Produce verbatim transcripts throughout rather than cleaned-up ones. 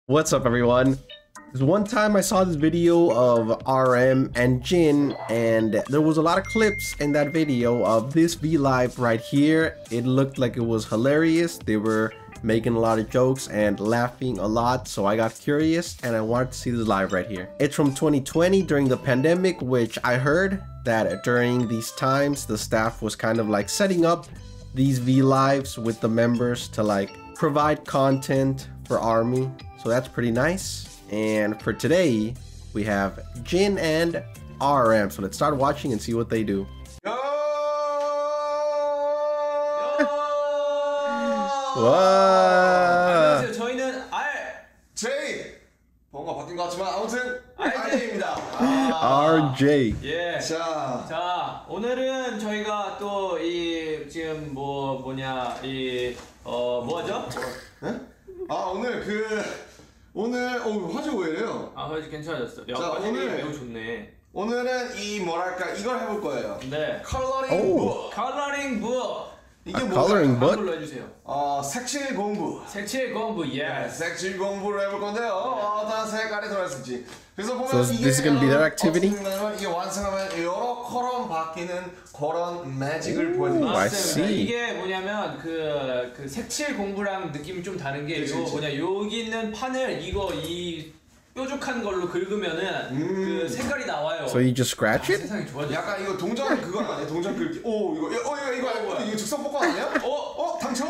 What's up, everyone? There's one time I saw this video of R M and Jin, and there was a lot of clips in that video of this V Live right here. It looked like it was hilarious. They were making a lot of jokes and laughing a lot, so I got curious and I wanted to see this live right here. It's from twenty twenty during the pandemic, which I heard that during these times the staff was kind of like setting up these V Lives with the members to like provide content for ARMY. So that's pretty nice. And for today, we have Jin and R M. So let's start watching and see what they do. Yo! 와. 안녕하세요. 저희는 R, J! 뭔가 바뀐 것 같지만 아무튼 알제이입니다. R J. 예. 자, 자, 오늘은 저희가 또 이 지금 뭐 뭐냐 이 어 뭐하죠? 네? 아 오늘 그 오늘 어 화질 왜 이래요? 아, 화질 괜찮아졌어. 야, 자, 화질이 오늘- 매우 좋네. 오늘은 이 뭐랄까 이걸 해볼 거예요. 네. 컬러링 오. 북. 컬러링 북. 이게 아, 뭐야? coloring book? 한글로 해주세요. 어 색칠 공부. 색칠 공부. 네, 예. 색칠 공부를 해볼 건데요. 어떤 색깔이 들어있을지. 그래서 보면 So 이게 this is gonna be their activity? 어떻게 되냐면 이게 완성하면 여러 컬러 바뀌는 그런 매직을 보여드립니다. I 맞습니다. see. 이게 뭐냐면 그, 그 색칠 공부랑 느낌이 좀 다른 게 그치, 요 그치. 뭐냐 여기 있는 판을 이거 이 뾰족한 걸로 긁으면은 그 색깔이 나와요. So you just scratch 아, it? 세상이 좋아졌어. 약간 이거 동전 그건 아니야? 동전 긁기. 오 이거 어 이거 이거 어, 뭐야? 이거 즉석 복권 아니야? 어? 어 당첨?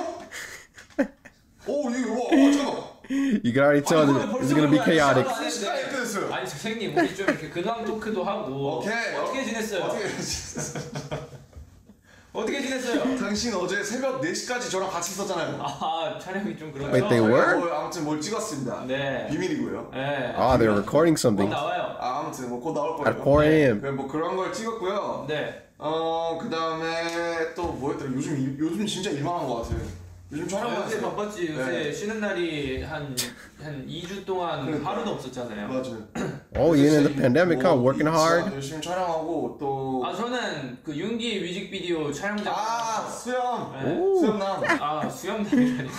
오 이거 와, 와 잠깐만. You can already tell that it's gonna be chaotic. 시간이 끝났어요. 아니 선생님 우리 좀 이렇게 근황 토크도 하고 오케이. 어떻게 지냈어요? 어떻게 어떻게 지냈어요? 당신 어제 새벽 네 시까지 저랑 같이 있었잖아요. 아 촬영이 좀 그렇죠. Wait, they were? 뭘, 아무튼 뭘 찍었습니다. 네. 비밀이고요. 네. Ah, they're recording 곧 something. 나와요. 아, 아무튼 뭐 곧 나올 거예요. At four A M. 네, 뭐 그런 걸 찍었고요. 네. 어 그다음에 또 뭐였더라? 요즘 일- 요즘 진짜 일만 한 것 같아요. 요즘 아, 촬영 요새 바빴지. 요새 네. 쉬는 날이 한 한 이 주 동안 그러니까. 하루도 없었잖아요. 맞아요. Oh, you're in the pandemic, huh? 뭐 Working 이- hard? 열심히 촬영하고 또 아 저는 그 윤기 뮤직비디오 촬영장. 아 수영 네. 수영남 아 수영장이라니까.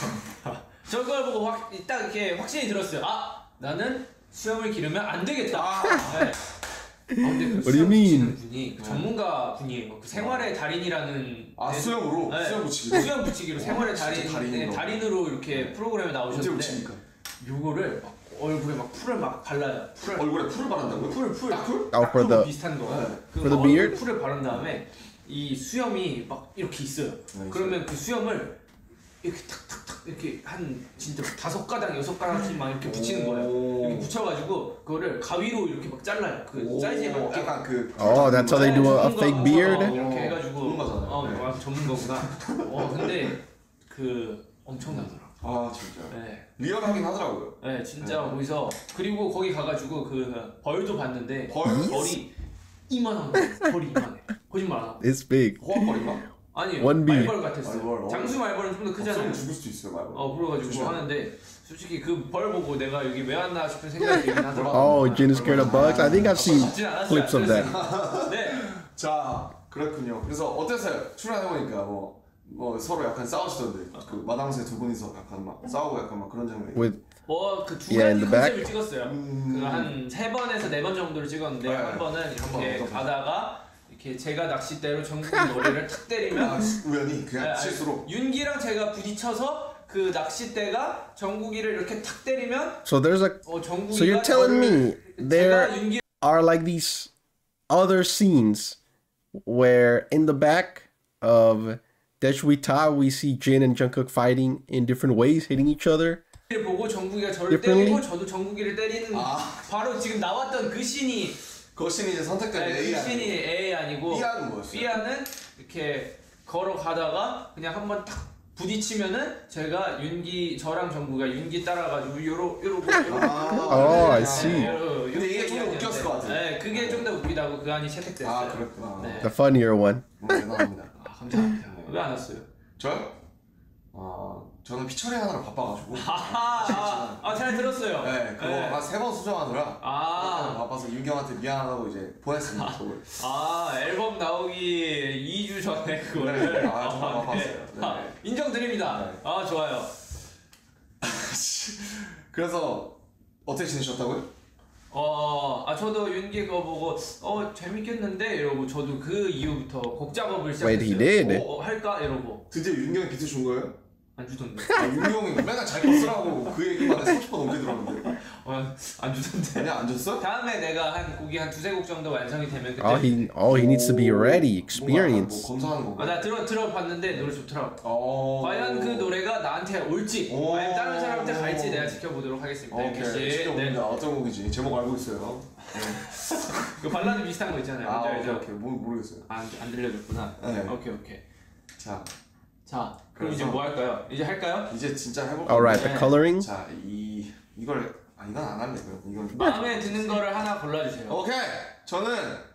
저걸 보고 확 딱 이렇게 확신이 들었어요. 아 나는 수영을 기르면 안 되겠다. 아. 네. 아, 근데 그 What do you 수영 mean? 붙이는 분이 그 전문가 분이에요. 그 생활의 달인이라는 아 네. 수영으로 네. 수영 붙이기 수영 붙이기로 생활의 진짜 달인 달인이구나. 네, 달인으로 이렇게 프로그램에 어떻게 나오셨는데 붙입니까? 요거를 막 얼굴에 막 풀을 막 발라요. 풀을 얼굴에 풀을 바른다고요? 풀, 풀, 딱 풀? Oh, for the 비슷한 거. 네. 그 For the 얼굴에 beard? 풀을 바른 다음에 이 수염이 막 이렇게 있어요. 네, 그러면 그 수염을 이렇게 탁탁탁 이렇게 한 진짜 다섯 가닥 여섯 가닥씩 막 이렇게 붙이는 거예요. 오. 이렇게 붙여가지고 그거를 가위로 이렇게 막 잘라요. 그 사이즈에 오, 맞게. 약간 그 Oh, that's how they do a, a fake 전문가구나. beard? 어, 이렇게 해가지고 전문가잖아요. 어, 네. 와, 전문가구나. 어, 근데 그 엄청나더라. 아 진짜 네. 리얼하긴 하더라고요. 네, 진짜 네. 거기서 그리고 거기 가가지고 그 벌도 봤는데 벌? 벌이 이만한 거, 벌이 이만해. 거짓말 안 하고. It's big. 호박벌인가? 아니요, One bee. 말벌 같았어요. 말벌, 어. 장수 말벌은 좀 더 크잖아요. 없으면 죽을 수도 있어요 말고. 어, 그래가지고 조심해야 돼. 하는데 솔직히 그 벌 보고 내가 여기 왜 왔나 싶은 생각이 들긴 하더라고. Oh, Jin is scared of bugs? I think I've seen 같진 않았어요. clips of that. 네. 자 그렇군요. 그래서 어땠어요? 출연해보니까 뭐, 뭐 서로 약간 싸우시던데 그 마당새 두 분이서 약간 막 싸우고 약간 막 그런 장면이 With 뭐그두 Yeah, in 가지 the back? 컨셉을 찍었어요. 음. 그 한 세 번에서 네 번 정도를 찍었는데 네. 한 번은 이렇게 한 번, 어떤 번? 가다가 이렇게 제가 낚싯대로 전국이 머리를 탁 때리면 아, 우연히 그냥 네, 아니, 실수로 윤기랑 제가 부딪혀서 그 낚싯대가 정국이를 이렇게 탁 때리면 so there's a 어 정국이가 So you're telling me there 제가 윤기 are like these other scenes where in the back of Deshwita we see Jin and Jungkook fighting in different ways, hitting each other. 를 보고 정국이가 저를 Differently? 때리고 저도 정국이를 때리는 아. 바로 지금 나왔던 그 씬이 그 씬이 이제 선택된 네, A 그 씬이 아니에요? A 아니고 B안은 뭐였어요? B안은 이렇게 걸어가다가 그냥 한번 딱 부딪히면은 제가 윤기 저랑 정국이가 윤기 따라가지고 요러 요러고 요러고 Oh, I see. 요러- 근데 이게 요렇게 좀더 얘기하는데. 웃겼을 것 같아요. 네, 그게 좀 더 웃기다고 그 안이 채택됐어요. 아 그렇구나. 네. The funnier one. 음, 대단합니다. 아, 감사합니다. 왜 안 왔어요? 저요? 아 저는 피처링 하느라 바빠가지고. 아, 아, 아, 잘 들었어요. 네, 그거 네. 한 세 번 수정하느라 아. 바빠서 윤경한테 미안하다고 이제 보냈습니다. 그걸. 아, 앨범 나오기 이 주 전에 그거를. 네, 아, 정말 바빴어요. 네. 네. 아, 인정드립니다. 네. 아, 좋아요. 그래서 어떻게 지내셨다고요? 어, 아 저도 윤기 그거 보고 어 재밌겠는데 이러고 저도 그 이후부터 곡 작업을 Wait, he 시작했어요. did? 어, 어, 할까 이러고 드디어 윤경이 비트 준 거예요? 안 주던데. 아, 윤경이 맨날 자기 거 쓰라고 그 얘기만 해 삼십 번 넘게 들었는데. 어, 안 주던데. 아니야, 안 줬어? 다음에 내가 한 곡이 한 두세 곡 정도 완성이 되면 그때. All he, all he needs to be ready, 뭐 experience. 검사하는 건가? 아, 나 들어 들어봤는데 노래 좋더라고. 어. 과연 그 노래가 나한테 올지 오. 아니면 다른 사람한테 갈지 내가 지켜보도록 하겠습니다. 오케이. 윤기 씨. 지켜봅니다. 네. 어떤 곡인지 제목 알고 있어요. 그 발라드 비슷한 거 있잖아요. 아, 뭔지 오케이, 알죠? 오케이. 모, 모르겠어요. 아, 안, 안 들려줬구나. 네. 오케이 오케이. 자, 자, 그럼 이제 그래서- 뭐 할까요? 이제 할까요? 이제 진짜 해볼게요. Alright, the 네. coloring. 자, 이 이걸 아 이건 안 할래. 그럼 이건 마음에 드는 거를 하나 골라주세요. 오케이. 저는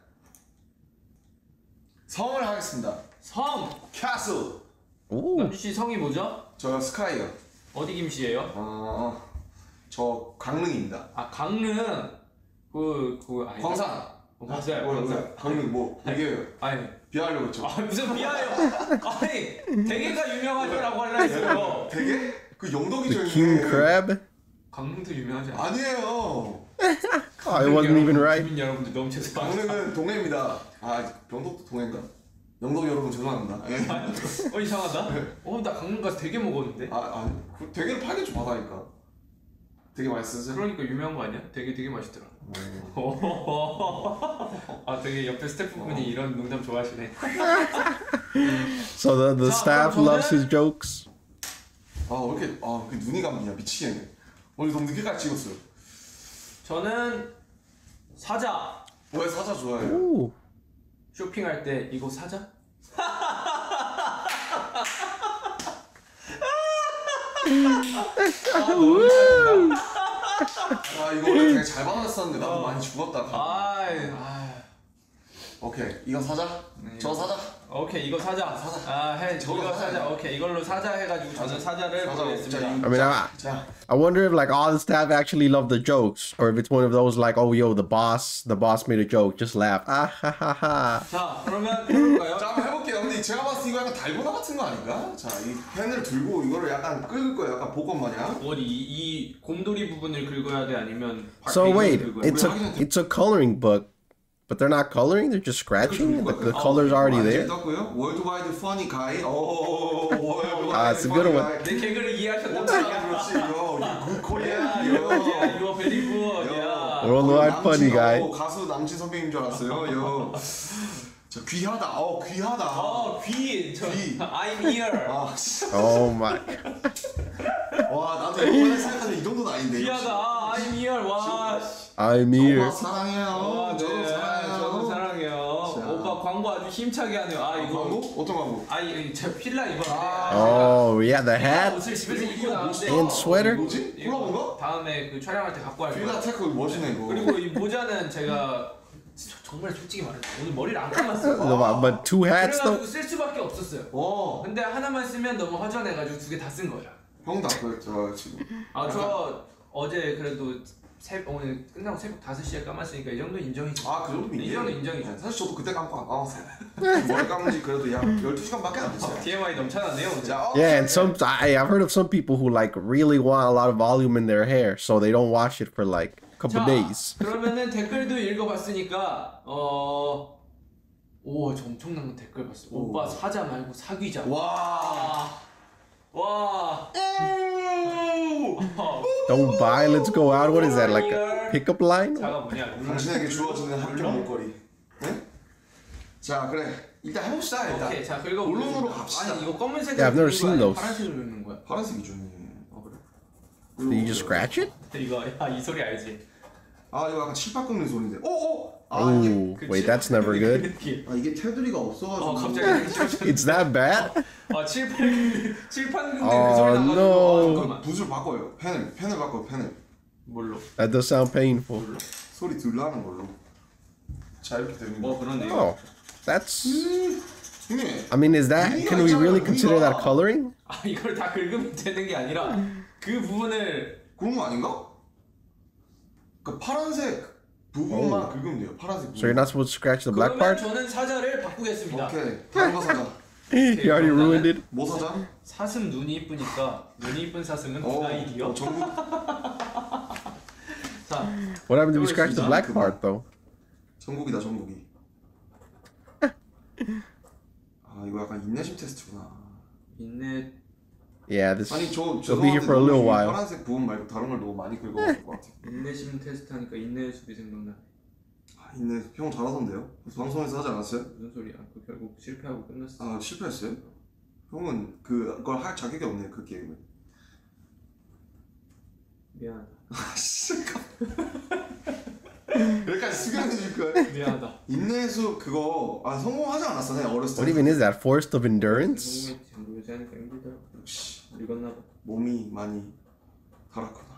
성을 하겠습니다. 성! 캐슬. Ooh. 남주 씨 성이 뭐죠? 저 스카이요. 어디 김씨예요? 어, 저 강릉입니다. 아 강릉 그 그 아니 광산. 어, 맞아요. 뭐야, 광산. 뭐야. 강릉 뭐 이게 아니 비하하려고 했죠. 아 무슨 비하요? 아니 대게가 유명하죠라고 하려 했어요. 되게 그 영덕이 The 저 king crab. 강릉도 유명하지 않아요? 아니에요. Oh, it wasn't even right. 국민 여러분들 너무 죄송합니다. 강릉은 동해입니다. 아 병덕도 동해인가? 영덕 여러분 죄송합니다. 예. 어 이상하다. 어나 강릉 가서 되게 먹었는데. 아 아니 그 되게를 팔겠죠 바다니까. 되게 맛있으세요? 그러니까 유명한 거 아니야? 되게 되게 맛있더라. 아 되게 옆에 스태프분이 이런 농담 좋아하시네. So the, the 자, staff 그럼 loves his jokes. 아왜 이렇게 아 그 눈이 감기냐 미치겠네. 오늘 너무 늦게까지 찍었어요. 저는 사자. 왜 사자 좋아해요? Ooh. 쇼핑할 때 이거 사자? 아 너무 짜증나. 아 이거 원래 되게 잘 받았었는데 나도 많이 죽었다. 아이, 아이. 오케이 이거 사자? 저 사자? 오케이 이거 사자. 사자. 아 해. 저거 이거 사자. 사자. 오케이 이걸로 사자 해가지고 저는 사자를 사자 보냈습니다. 진짜 이- I mean, I, 자 I wonder if like all the staff actually love the jokes, or if it's one of those like, oh yo, the boss, the boss made a joke, just laugh. Ah ha ha ha. 자 그러면 해볼까요? 자, 한번 해볼게요. 근데 제가 봤을 때 이거 약간 달고나 같은 거 아닌가? 자, 이 펜을 들고 이거를 약간 긁을 거예요. 약간 복권 마냥. 어디 이, 이 곰돌이 부분을 긁어야 돼 아니면 So 배경을 wait, 긁어야 it's 돼? a it's a coloring book, but they're not coloring; they're just scratching. The, the color's already there. 떴고요. 월드와이드 퍼니 가이. 오, 월드와이드 아, it's a good one. 가이. 내 개그를 이해하셨다고 오, 그렇지. 요, 굿 코리아. 야, 이거 베리 굿. 야. Worldwide funny guy. 가수 남친 선배님 줄 알았어요. 요. 자, 귀하다. 어, 귀하다. 어, 귀. 저, 귀. I'm here. 아, 씨. Oh my! 와, 나도 이번에 생각하는데 이 정도는 아닌데. 귀하다. 아, I'm here. 와. 씨. I'm here. 오빠 사랑해요. 어, 저도 네, 사랑해요. 저도 사랑해요. 자. 오빠 광고 아주 힘차게 하네요. 아, 이거. 광고? 어떤 광고? 아, 이거 저 필라 입었는데. Oh yeah, the 필라 hat. 옷을 집에서 입고 나왔는데. And sweater. 뭐지? 이거 콜라보인가? 다음에 그 촬영할 때 갖고 갈 빌라 거예요. 테크 멋이네 이거. 그리고 이 모자는 제가 저- 정말 솔직히 말해서 오늘 머리를 안 감았어요. No, but two hats though. 그래가지고 쓸 수밖에 없었어요. 어, 근데 하나만 쓰면 너무 허전해가지고 두 개 다 쓴 거예요. 형도 안 그랬죠 지금. 아 저 어제 그래도 새 오늘 끝나고 새벽 다섯 시에 감았으니까 이 정도 인정이죠. 아, 그 정도면 이 정도 인정이죠. 네, 사실 저도 그때 감고 안 감았어요. 머리 감은 지 그래도 약 열두 시간밖에 안 됐어요. 티엠아이 넘쳐났네요 오늘. 자, 어, Yeah, and some I, I've heard of some people who like really want a lot of volume in their hair, so they don't wash it for like a couple 자, days. 그러면은 댓글도 읽어봤으니까 어. 오, 저 엄청난 댓글 봤어. 오. 오빠 사자 말고 사귀자. 와. 와. Don't buy, let's go out. What is that, like a pickup line? 자가 뭐냐? 당신에게 주어지는 합격 목걸이. 네? 자, 그래. 일단 해봅시다 일단. 오케이, 자 그리고 본론으로 갑시다. 아니 이거 검은색을 Yeah, I've never 긁는 seen 거야? those. 파란색을 긁는 거야? 파란색이죠. 어, 그래. Do you just scratch it? 이거 야, 이 소리 알지? 아, 이거 약간 칠판 긁는 소리인데. 오, 오. 아, 이게 Ooh, wait, that's never good. 느낌. 아, 이게 테두리가 없어가지고. 어 갑자기 싫어졌네. It's that bad? 아 칠판 칠판 근데 어, 그 소리 나가지고 no. 아, 잠깐만. 붓을 바꿔요. 펜을 펜을 바꿔요. 펜을. 뭘로? That does sound painful. 소리 들라는 걸로. 자, 이렇게 되는 거. 뭐 그러네요. Oh, that's. 형님. I mean, is that? Can we really consider that coloring? 아 이걸 다 긁으면 되는 게 아니라 그 부분을 그런 거 아닌가? 그 파란색 부분만 긁으면 돼요. 파란색 부분. So you're not supposed to scratch the black 그러면 part? 저는 사자를 바꾸겠습니다. 오케이. 다른 거 사자. You already ruined it. 뭐 사자? 사슴 눈이 이쁘니까 눈이 이쁜 사슴은 어, 나이디요. 어, 전국 What happened if we scratch the black part though? 전국이다 전국이. 아 이거 약간 인내심 테스트구나. 인내. Yeah, this. 아니 저 They'll be here for a little 죄송한데 while. 파란색 부분 말고 다른 걸 너무 많이 긁어가지고 것 같아. 인내심 테스트 하니까 인내의 숲이 생각나. 아, 인내 형 잘하던데요? 방송에서 하지 않았어요? 무슨 소리야? 그 결국 실패하고 끝났어. 아 실패했어요? 형은 그, 그걸 할 자격이 없네요 그 게임을. 미안하다. 아씨 여기까지 수경해줄 거야? 미안하다. 인내수 그거 아 성공하지 않았어 내가 어렸을 때. What even is that? Forest of endurance? 성공했지. 모르지 않으니까 힘들더라. 역시 읽었나 봐. 몸이 많이 달았구나.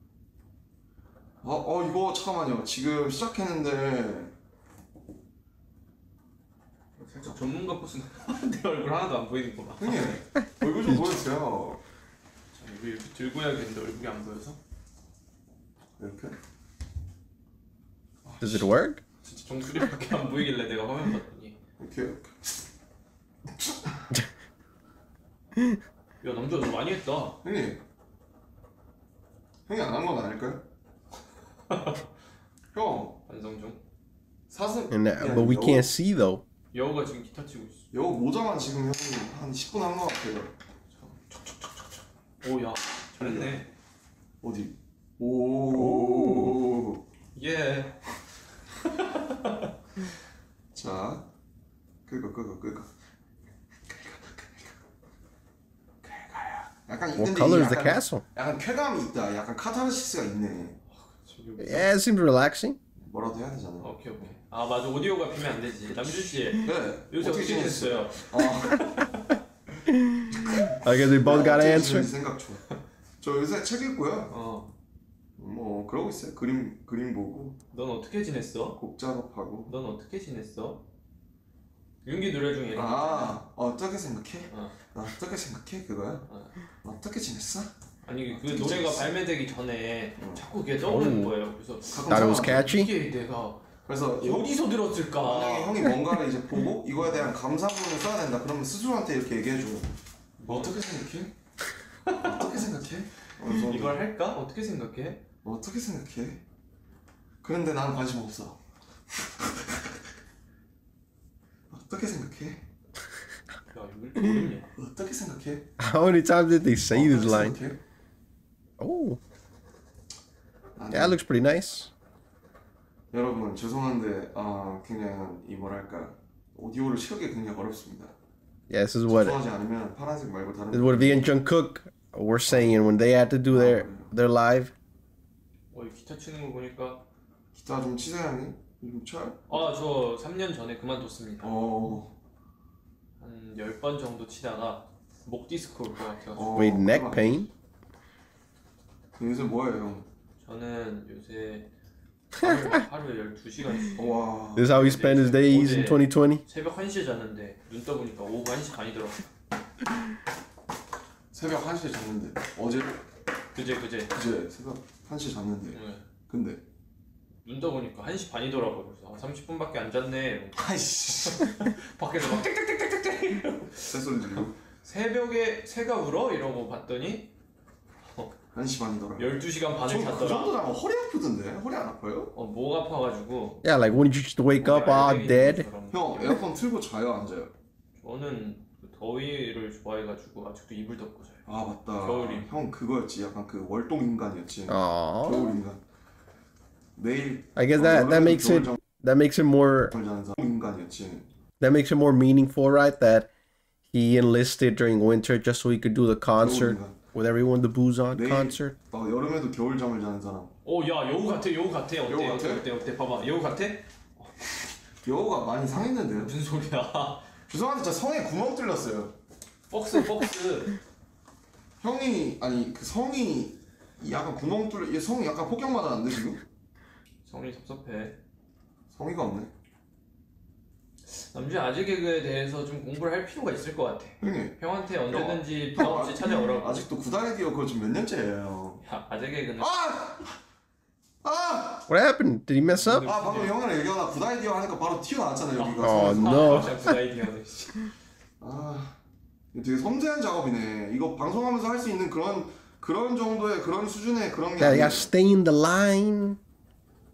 어, 어 이거 잠깐만요 지금 시작했는데 살짝 전문가 포스. 내 얼굴 하나도 안 보이는 거 봐. 형님 얼굴 좀 보여주세요. 자, 이거 이렇게 들고 해야겠는데 얼굴이 안 보여서? 이렇게? Does it work? 진짜 정수리밖에 안 보이길래 내가 화면 봤더니. 이렇게 이렇게. 야 남자 너 많이 했다. 형님 형이 안 한 건 아닐까요? 형 반성 중. 사슴 And that, but we can't see though. 여우가 지금 기타 치고 있어. 여 모자만 지금 형이 한 십 분 한 것 같아요. 오야 잘했네. 어디? 오. 예. 자, 끄고 끄고 끄고. 약간 What 근데 color 이게 is the 약간- castle? 약간 쾌감이 있다. 약간 카타르시스가 있네. Yeah, it seems relaxing. 뭐라도 해야 되잖아. 오케이 오케이. 아 맞아 오디오가 비면 안 되지. 남준 씨 네. 요새 어떻게 지냈어요? 어. I guess we both got 어떻게 an 지내는지 answer. 생각 중. 저 요새 책 읽고요. 어. 뭐 그러고 있어요. 그림 그림 보고 넌 어떻게 지냈어? 곡 작업하고. 넌 어떻게 지냈어? 윤기 노래 중에 이런 거 아 어떻게 생각해? 어. 나 어떻게 생각해 그거야? 어. 어떻게 지냈어? 아니 그 어떻게 노래가 지냈어? 발매되기 전에 자꾸 그게 떠오르는 오. 거예요. 그래서 Thought it was catchy. 이게 내가 그래서 형, 어디서 들었을까? 만약에 형이 뭔가를 이제 보고 이거에 대한 감상문을 써야 된다. 그러면 스스로한테 이렇게 얘기해 줘. 뭐 어떻게 생각해? 어떻게 생각해? 그래서 이걸 할까? 어떻게 생각해? 뭐 어떻게 생각해? 그런데 난 관심 없어. 어떻게 생각해? 야 이거 이렇게 어렵냐? 어떻게 생각해? How many times did they say this 어떻게 line? 생각해? Oh, 아니, yeah, it looks pretty nice. 여러분 죄송한데 아 굉장히 이 뭐랄까 오디오를 치우기 굉장히 어렵습니다. Yeah, this is what 집중하지 않으면 파란색 말고 다른. this is what V and Jungkook were saying when they had to do their their live. 어, 이 기타 치는 거 보니까 기타 좀 치세요 형님. 좀 쳐요? 아 저 삼 년 전에 그만뒀습니다. 어. 한 열 번 정도 치다가 목 디스크 올 것 같아요. 어 Wait, neck 그만. pain? 요새 뭐예요 형? 저는 요새 하루, 하루에 열두 시간씩 와. This is how he spent his days in twenty twenty. 새벽 한 시에 잤는데 눈 떠보니까 오후 한 시 반이더라고. 새벽 한 시에 잤는데 어제 그제 그제. 그제 새벽 한 시에 잤는데 네. 근데 눈 떠보니까 한 시 반이더라고. 그래서 아, 삼십 분밖에 안 잤네. 이러고 아이씨 밖에서 막 땡땡땡땡땡땡 새소리 들리고 새벽에 새가 울어? 이러고 봤더니 한 시 반이더라. 열두 시간 반을 저그 잤더라. 정도 자면 허리 아프던데? 허리 안 아파요? 어, 목 아파가지고 Yeah, like when did you just wake up all dead? 형 에어컨 틀고 자요 안 자요? 저는 그 더위를 좋아해가지고 아직도 이불 덮고 자요. 아 맞다. 겨울이. 형 그거였지. 약간 그 월동 인간이었지. Aww. 겨울 인간. 매일. I guess 어, that that 여름에도 makes it 겨울 that makes it more 잠을 자는 사람 인간이었지. that makes it more meaningful, right? That he enlisted during winter just so he could do the concert 겨울 인간. with everyone, the booze on 내일 concert. 어, 여름에도 겨울 잠을 자는 사람. 오, 야 여우 같아, 여우 같아. 어때, 여우 어때, 같아? 어때, 어때, 봐봐, 여우 같아? 여우가 많이 상했는데요. 무슨 소리야? 죄송한데 진짜 성에 구멍 뚫렸어요. 폭스, 폭스. 형이 아니 그 성이 약간 구멍 뚫려. 얘 성이 약간 폭격 맞았는데 지금? 성이 섭섭해. 성의가 없네. 남준 아재 개그에 대해서 좀 공부를 할 필요가 있을 것 같아. 형님. 형한테 언제든지 부담 없이 찾아오라고. 아직도 구다레디오 그거 지금 몇 년째예요. 야, 아재 개그는 아! 아! What happened? Did he mess up? 아 방금 형이랑 얘기하다 구다레디오 하니까 바로 튀어나왔잖아요 여기가. Oh 성에서. no. 진짜 그 아이디어네. 씨. 아, 이거 되게 섬세한 작업이네. 이거 방송하면서 할 수 있는 그런 그런 정도의 그런 수준의 그런 게 Yeah, you 아니에요. gotta stay in the line.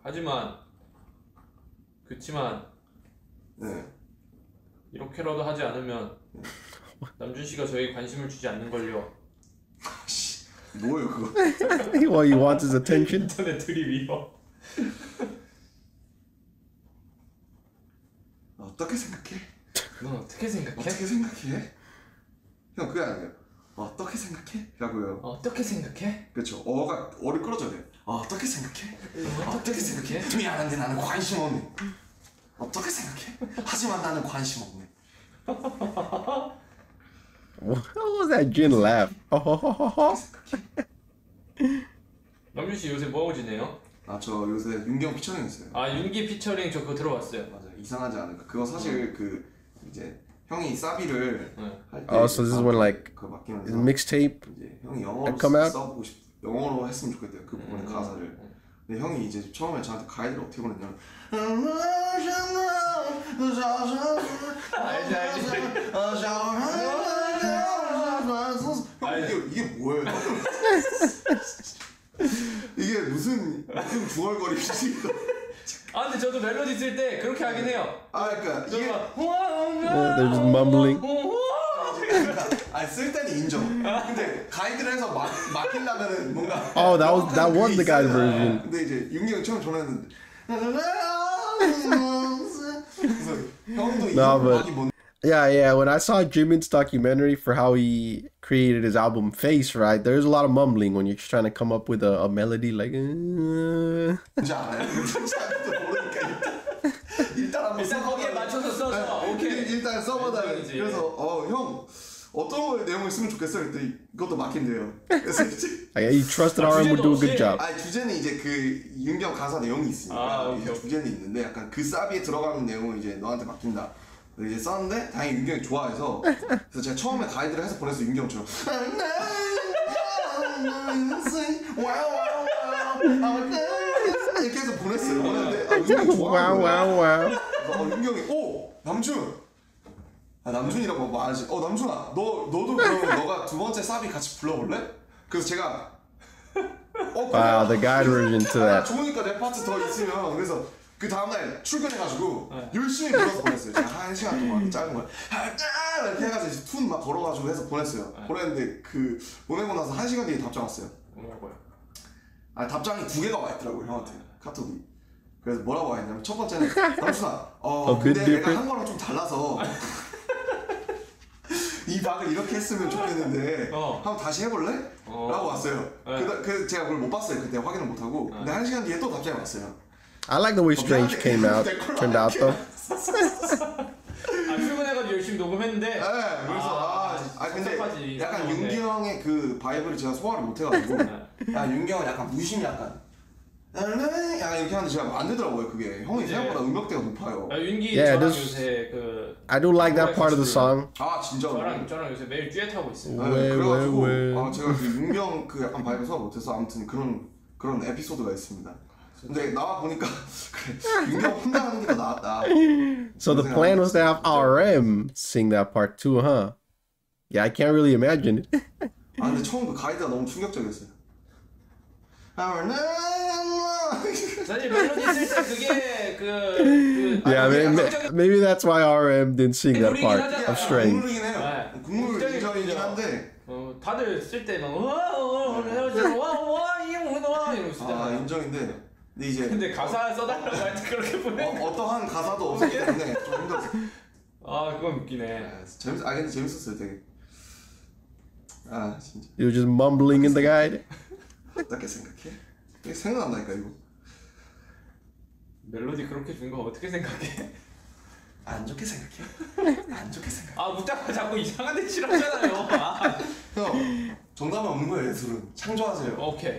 하지만 그치만 네. 이렇게라도 하지 않으면 남준 씨가 저에게 관심을 주지 않는 걸요. 뭐예요 그거? Well, he wants his attention. 인터넷 드립이요. 어떻게 생각해? 넌 어떻게 생각해? 어떻게 생각해? 형 그게 아니에요. 어떻게 생각해? 라고요. 어떻게 생각해? 그렇죠. 어가 어를 끌어줘야 돼. 어떻게 생각해? 어떻게 생각해? 미안한데 나는 관심 없네. 어떻게 생각해? 하지만 나는 관심 없네. What was that Jin laugh? 남준 씨 요새 뭐하고 지내요? 아 저 요새 윤경 피처링 했어요. 아 윤기 피처링 저 그거 들어봤어요. 맞아 이상하지 않을까? 그거 사실 그 이제 형이 사비를 네. 할 때 Oh, so this is when like 그 맡기면서 his mixtape 이제 형이 영어로 had come out? 써보고 싶 영어로 했으면 좋겠대요 그 부분의 가사를. 근데 형이 이제 처음에 저한테 가이드를 어떻게 보냈냐면 알지 알지. 이게 이게 뭐예요? 이게 무슨 무슨 중얼거리지? 아 근데 저도 멜로디 쓸 때 그렇게 하긴 해요. 아 그러니까 저도 이게 막 Yeah, they're just mumbling. 아니 쓸 때는 인정. 근데 가이드를 해서 막 막히려면은 뭔가 Oh, that was that was the guy's 있어야. version. 근데 이제 윤기 형 처음 전화했는데 그래서 형도 이 No, but- 음악이 뭔 Yeah, yeah. When I saw Jimin's documentary for how he created his album Face, right, there's a lot of mumbling when you're just trying to come up with a, a melody like. Uh... 뭔지 알아요? 뭔지 알아도 모르니까 일단 일단 한번 일단 거기에 써보자. 맞춰서 써서 오케이. 일단 써보자. 인정이지. 그래서 어 형 어떤 걸 내용을 쓰면 좋겠어? 그랬더니 이것도 막힌대요. 그래서 이제 Like, he trusted R M would do a good job. 아 주제는 이제 그 윤경 가사 내용이 있으니까 아, 오케이, 이제 오케이. 주제는 있는데 약간 그 사비에 들어가는 내용을 이제 너한테 맡긴다. 근데 이제 썼는데 다행히 윤경이 좋아해서 그래서 제가 처음에 가이드를 해서 보냈어요 윤경처럼. 이렇게 해서 보냈어요. 보냈는데 아, 윤경이 Wow, 좋아하는 거야. wow, wow. 그래서 어, 윤경이 오 남준. 아 남준이라고 말하지. 어 남준아 너 너도 그럼 너가 두 번째 사비 같이 불러볼래? 그래서 제가 어 Wow, the guide version to 아, that. 좋으니까 내 파트 더 있으면 그래서 그 다음날 출근해가지고 네. 열심히 불러서 보냈어요. 제가 한 시간 동안 짧은 걸 아, 이렇게 해가지고 이제 툰 막 걸어가지고 해서 보냈어요. 네. 보냈는데 그 보내고 나서 한 시간 뒤에 답장 왔어요. 뭐라고요? 아 답장이 두 개가 와 있더라고요 형한테 카톡이. 그래서 뭐라고 와 있냐면 첫 번째는 남순아 어 A bit 근데 내가 different. 한 거랑 좀 달라서 이 박을 이렇게 했으면 좋겠는데 어. 한번 다시 해볼래? 어. 라고 왔어요. 네. 그, 그 제가 그걸 못 봤어요. 그때 확인을 못 하고. 근데 한 시간 뒤에 또 답장이 왔어요. I like the way Strange came out. Turned out though. 아 출근해가지고 열심히 녹음했는데. 네, 그래서 아, 아, 근데 섭섭하지. 약간 섭섭한데. 윤기 형의 그 바이브를 제가 소화를 못 해가지고 야 윤기 형은 약간 무심이 약간 약간 이렇게 하는데 제가 안 되더라고요 그게. 형이 이제- 생각보다 음역대가 높아요. 아, 윤기 Yeah, 저랑 this- 요새 그 I do like that part of the song. 아 진짜로. 저랑 저랑 요새 매일 듀엣 하고 있어요. 네, 왜, 그래가지고 왜, 왜. 아, 제가 그 윤경 그 약간 바이브 소화 못해서 아무튼 그런 그런 에피소드가 있습니다. 근데 나와 보니까 그래 윤경 혼자 하는 게 더 나았다. So the plan was to have R M sing that part too, huh? Yeah, I can't really imagine it. 아 근데 처음 그 가이드가 너무 충격적이었어요. 사실 멜로디 쓸 때 그게 그, 그 Yeah, I maybe, mean, maybe that's why R M didn't sing that part of Strange. 국물이긴 해요. 네. 국물 굉장히 인정이긴 국물이죠. 한데 어, 다들 쓸 때 막 와와와와와 이러면서 아 쓰잖아요. 인정인데 근데 이제 근데 가사 써달라고 할 때 그렇게 보내. 어, 어떠한 가사도 없었기 때문에 좀 힘들었어요. 아 그건 웃기네. 아, 재밌 아 근데 재밌었어요 되게. 아 진짜 He was just mumbling in the guide. 어떻게 생각해? 이게 생각난다니까 이거. 멜로디 그렇게 준 거 어떻게 생각해? 안 좋게 생각해. 안 좋게 생각. 아 묻다가 자꾸 이상한 데 칠하잖아요. 아. 형 정답은 없는 거예요 예술은. 창조하세요. 오케이.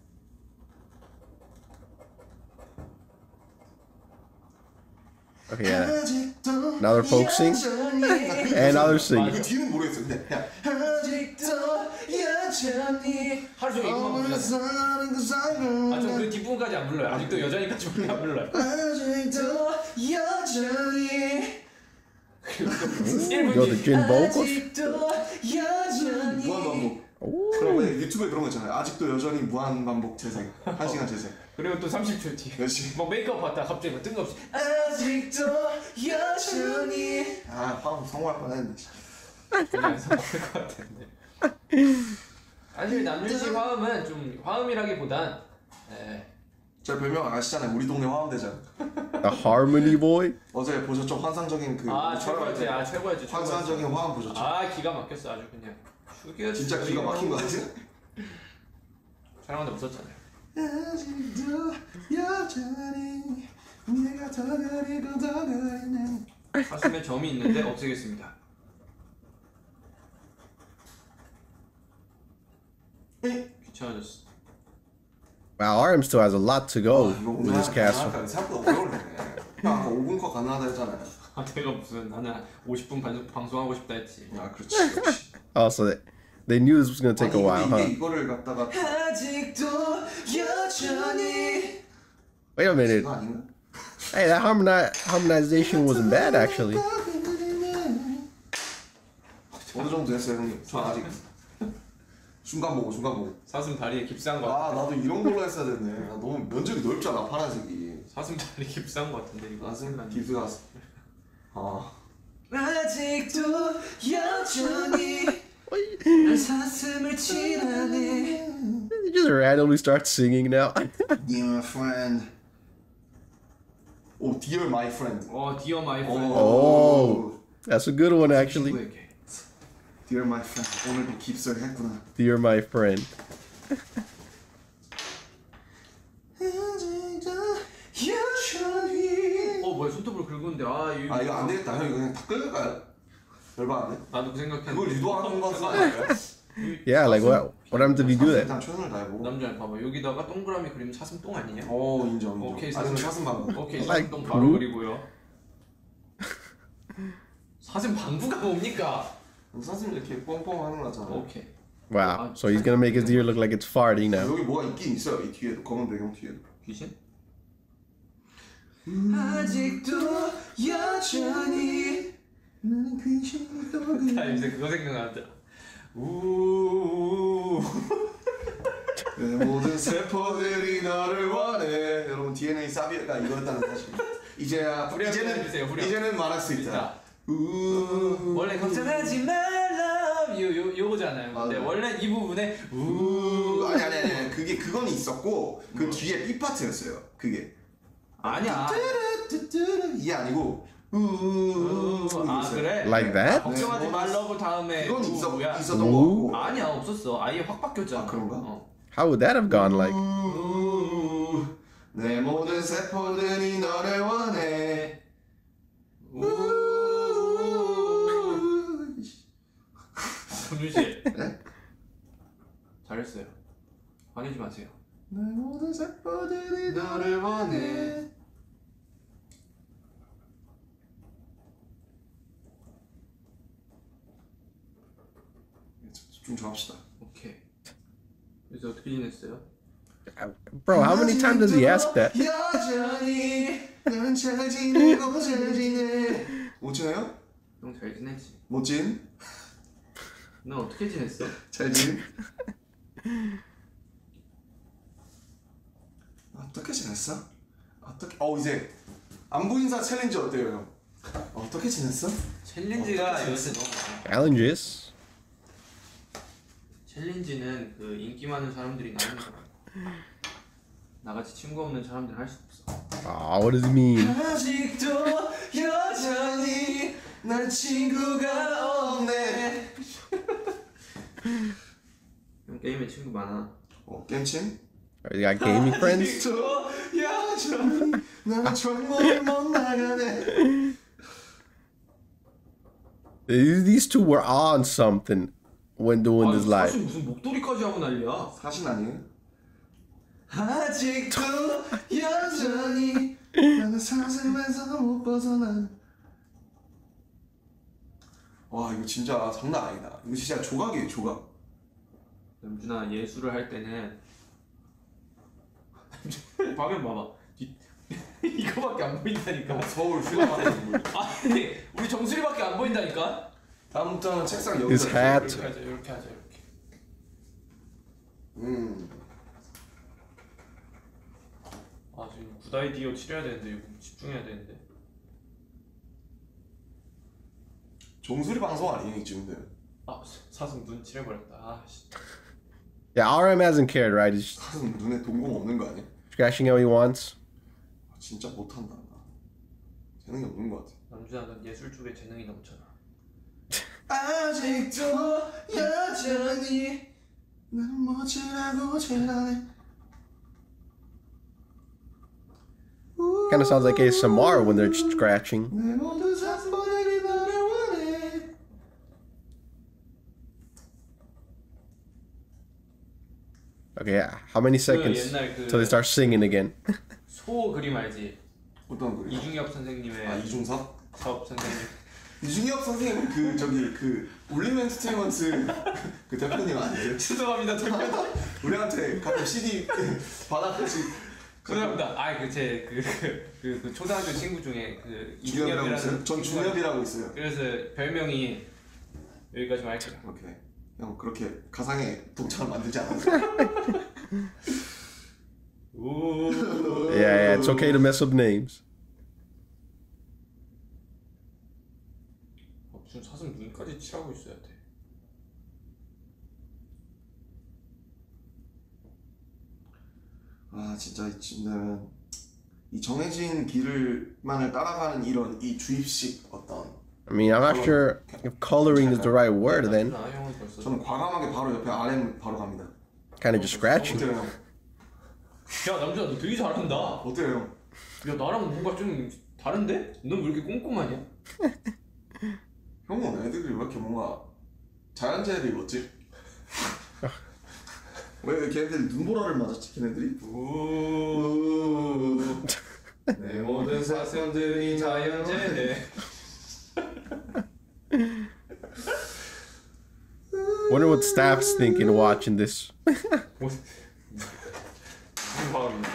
Okay, yeah. Now they're folk sing. And now they're singing. 그 뒤는 모르겠어요. 근데 그냥 아직도 여전히 하루 종일 이것만 불렀어. 아좀 그 뒷부분까지 안 불러요. 아직도 여자니까지 안 불러요. 아직도 여전히 Yo, the Jin vocals. 아직도 여전히 무한 반복. Ooh. 그럼 왜 유튜브에 그런 거 있잖아요. 아직도 여전히 무한 반복 재생. 한 시간 재생. 그리고 또 삼십 초 뒤에 그렇지. 막 메이크업 받다가 갑자기 막 뜬금없이 아직도 여전히 아, 화음 성공할 뻔했는데. 그냥 성공할 것 같은데. 사실 남준 씨 화음은 좀 화음이라기보단 에, 제 별명 아시잖아요. 우리 동네 화음대장. The Harmony Boy. 어제 보셨죠? 환상적인 그 아 촬영할 최고였지. 때 아 최고였지. 환상적인 화음 보셨죠? 아 기가 막혔어 아주 그냥. 죽여 진짜 기가 막힌 거 같아요. 촬영하는데 웃었잖아요. 아직도 여전히 내가 더 가리고 더 가리는 가슴에 점이 있는데 없애겠습니다. 귀찮아졌어. Wow, R M still has a lot to go 이거 with this castle. 아까 생각보다 오래 걸리네. 형 아까 오 분 컷 가능하다 했잖아요. 아 내가 무슨 나는 오십 분 반, 방송하고 싶다 했지. 아 그렇지 역시. Oh, so they, they knew this was gonna take a 아니, while, 이게 huh? 이거를 갖다가 아직도 여전히 Wait a minute. 이거 아닌가? Hey, that harmoni- harmonization wasn't bad actually. 어느 정도 됐어요 형님? 저 아직 순간 보고 순간 보고. 사슴 다리에 깁스한 거 아 같아. 나도 이런 걸로 했어야 됐네. 나 너무 면적이 넓잖아 파란색이. 사슴 다리 깁스한 거 같은데 이거. 나는 기스가 아 아직도 여전히 날 사슴을 지나네. They just randomly start singing now. Dear friend. 오 Dear my friend. 어 디어 마이 프렌드. Oh, that's a good one actually. 친구에게. Dear my friend. 오늘도 깁스를 했구나. Dear my friend. 어 뭐야 손톱으로 긁었는데 아 이거. 아 이거 안 되겠다. 형 이거 그냥 다 끌까요? 열받 안 돼? 나도 그 생각했는데. 그걸 유도하는 건 Yeah, like what? What happened if you do that? 일단 최선을 다해보고. 남자 봐봐 여기다가 동그라미 그리면 사슴 똥 아니냐? 오 인정 인정. 오케이, 아니면 사슴. 사슴 방구. 오케이 Like 사슴 똥 바로 Groot? 그리고요. 사슴 방구가 뭡니까? 사슴 이렇게 뻥뻥 하는 거잖아. 오케이. Wow. So he's gonna make his ear look like it's farting now. 여기 뭐가 있긴 있어요. 이 뒤에도 검은 배경 뒤에도. 귀신? 아직도 여전히 나는 귀신이 떠오르는. 나 요새 그거 생각난다. 우우우우. 내 모든 세포들이 너를 원해. 여러분 뒤에는 이 사비가 이거였다는 사실. 이제야 후렴 이제는 해주세요, 후렴. 이제는 말할 수 있다. 있다. 우 원래 걱정하지 말라 요, 요, 요거잖아요. 근데 맞아. 원래 이 부분에 우 아니 아니 아니 아니. 그게 그건 있었고 그 뭐? 뒤에 B 파트였어요. 그게 아니야. 뚜루뚜뚜루 이게 아니고 우우우 아 그래? Like that? 걱정하지 네. 말라고 다음에 그건 있었 우야. 있었던 거 우? 같고. 아니야 없었어. 아예 확 바뀌었잖아. 아, 그런가? 어. How would that have gone like? 우 내 모든 세포들이 너를 원해. 준준 씨. 네? 잘했어요. 화내지 마세요. 내 모든 세포들이 너를 원해. 집중 좀 합시다. 오케이. 그래서 어떻게 지냈어요? Bro, how many times does he ask that? 여전히 난 잘 지내고 잘 지내. 못 지내요? 형 잘 지내지? 못 진? 넌 어떻게 지냈어? 잘 진? 어떻게 지냈어? 어떻게? 어 이제 안부 인사 챌린지 어때요, 형? 어떻게 지냈어? 챌린지가 요새 너무 많아. Challenges. 챌린지는 그 인기 많은 사람들이 나오는 거야. 나같이 친구 없는 사람들은 할 수 없어. Aw, what does it mean? 아직도 여전히 난 친구가 없네. 형 게임에 친구 많아. 어, 겜친? You got gaming friends? 아직도 여전히 난 정말 못 나가네. These two were on something when doing this 아, 사실 live. 무슨 목도리까지 하고 난리야. 사신 아니에요? 아직도 여전히 나는 사슴에서 못 벗어나. 와 이거 진짜 장난 아니다. 이거 진짜 조각이에요 조각. 남준아 예술을 할 때는 화면 봐봐. 뒤- 이거밖에 안 보인다니까. 서울 휴가하는 거. 아니 우리 정수리밖에 안 보인다니까. 다음부터는 책상 His 여기서 hat. 이렇게 하자 이렇게 하자 이렇게. 음. 아 지금 굿아이디어 치료해야 되는데 이거 집중해야 되는데. 종소리 방송 아니에요 이쯤들? 아 사슴 눈 칠해버렸다. 아 씨. Yeah, R M hasn't cared, right? He's 사슴 눈에 동공 없는 거 아니야? scratching how he wants. 아, 진짜 못한다. 나. 재능이 없는 거 같아. 남준아 넌 예술 쪽에 재능이 넘잖아. 아직도 여전히 난 멋지라고 지나네. Kind of sounds like A S M R when they're scratching. 내 모든 사슴 보내기 너를 원해. Okay, yeah. How many seconds 옛날 그- till they start singing again? 소 그림 알지? 어떤 그림? 이중엽 선생님의 아 이중섭? 사업 선생님. 이중엽 선생님은 그 저기 그 울림 엔터테인먼트 그 대표님 아니에요? 죄송합니다 대표님. 우리한테 가끔 씨디 받아가지. 죄송합니다. 아그제그그 그, 그 초등학교 친구 중에 그 중엽이라고 있어요? 이중엽이라는 전 친구가 중엽이라고 있어요. 그래서 별명이 여기까지만 할게요. 오케이. 형 그렇게 가상의 동창을 만들지 않았어요. 오. Yeah, yeah, it's okay to mess up names. 아, 무슨 사슴 눈까지 칠하고 있어야 돼. 아 진짜 이쯤되면 이 정해진 길을만을 따라가는 이런 이 주입식 어떤 I mean, I'm not sure if coloring is the right word then. 나 형은 벌써. 저는 과감하게 바로 옆에 알엠 바로 갑니다. Kind of just scratching. 어때요 형? 야 남준아 너 되게 잘한다. 어때요 형? 야 나랑 뭔가 좀 다른데? 넌 왜 이렇게 꼼꼼하냐? 형은 애들이 왜 이렇게 뭔가 자연재해를 입었지? 왜 걔네들 눈보라를 맞았지 걔네들이? 오. 내 모든 사슴들이 자연재해. Wonder what staff's thinking watching this. 무슨 마음이야?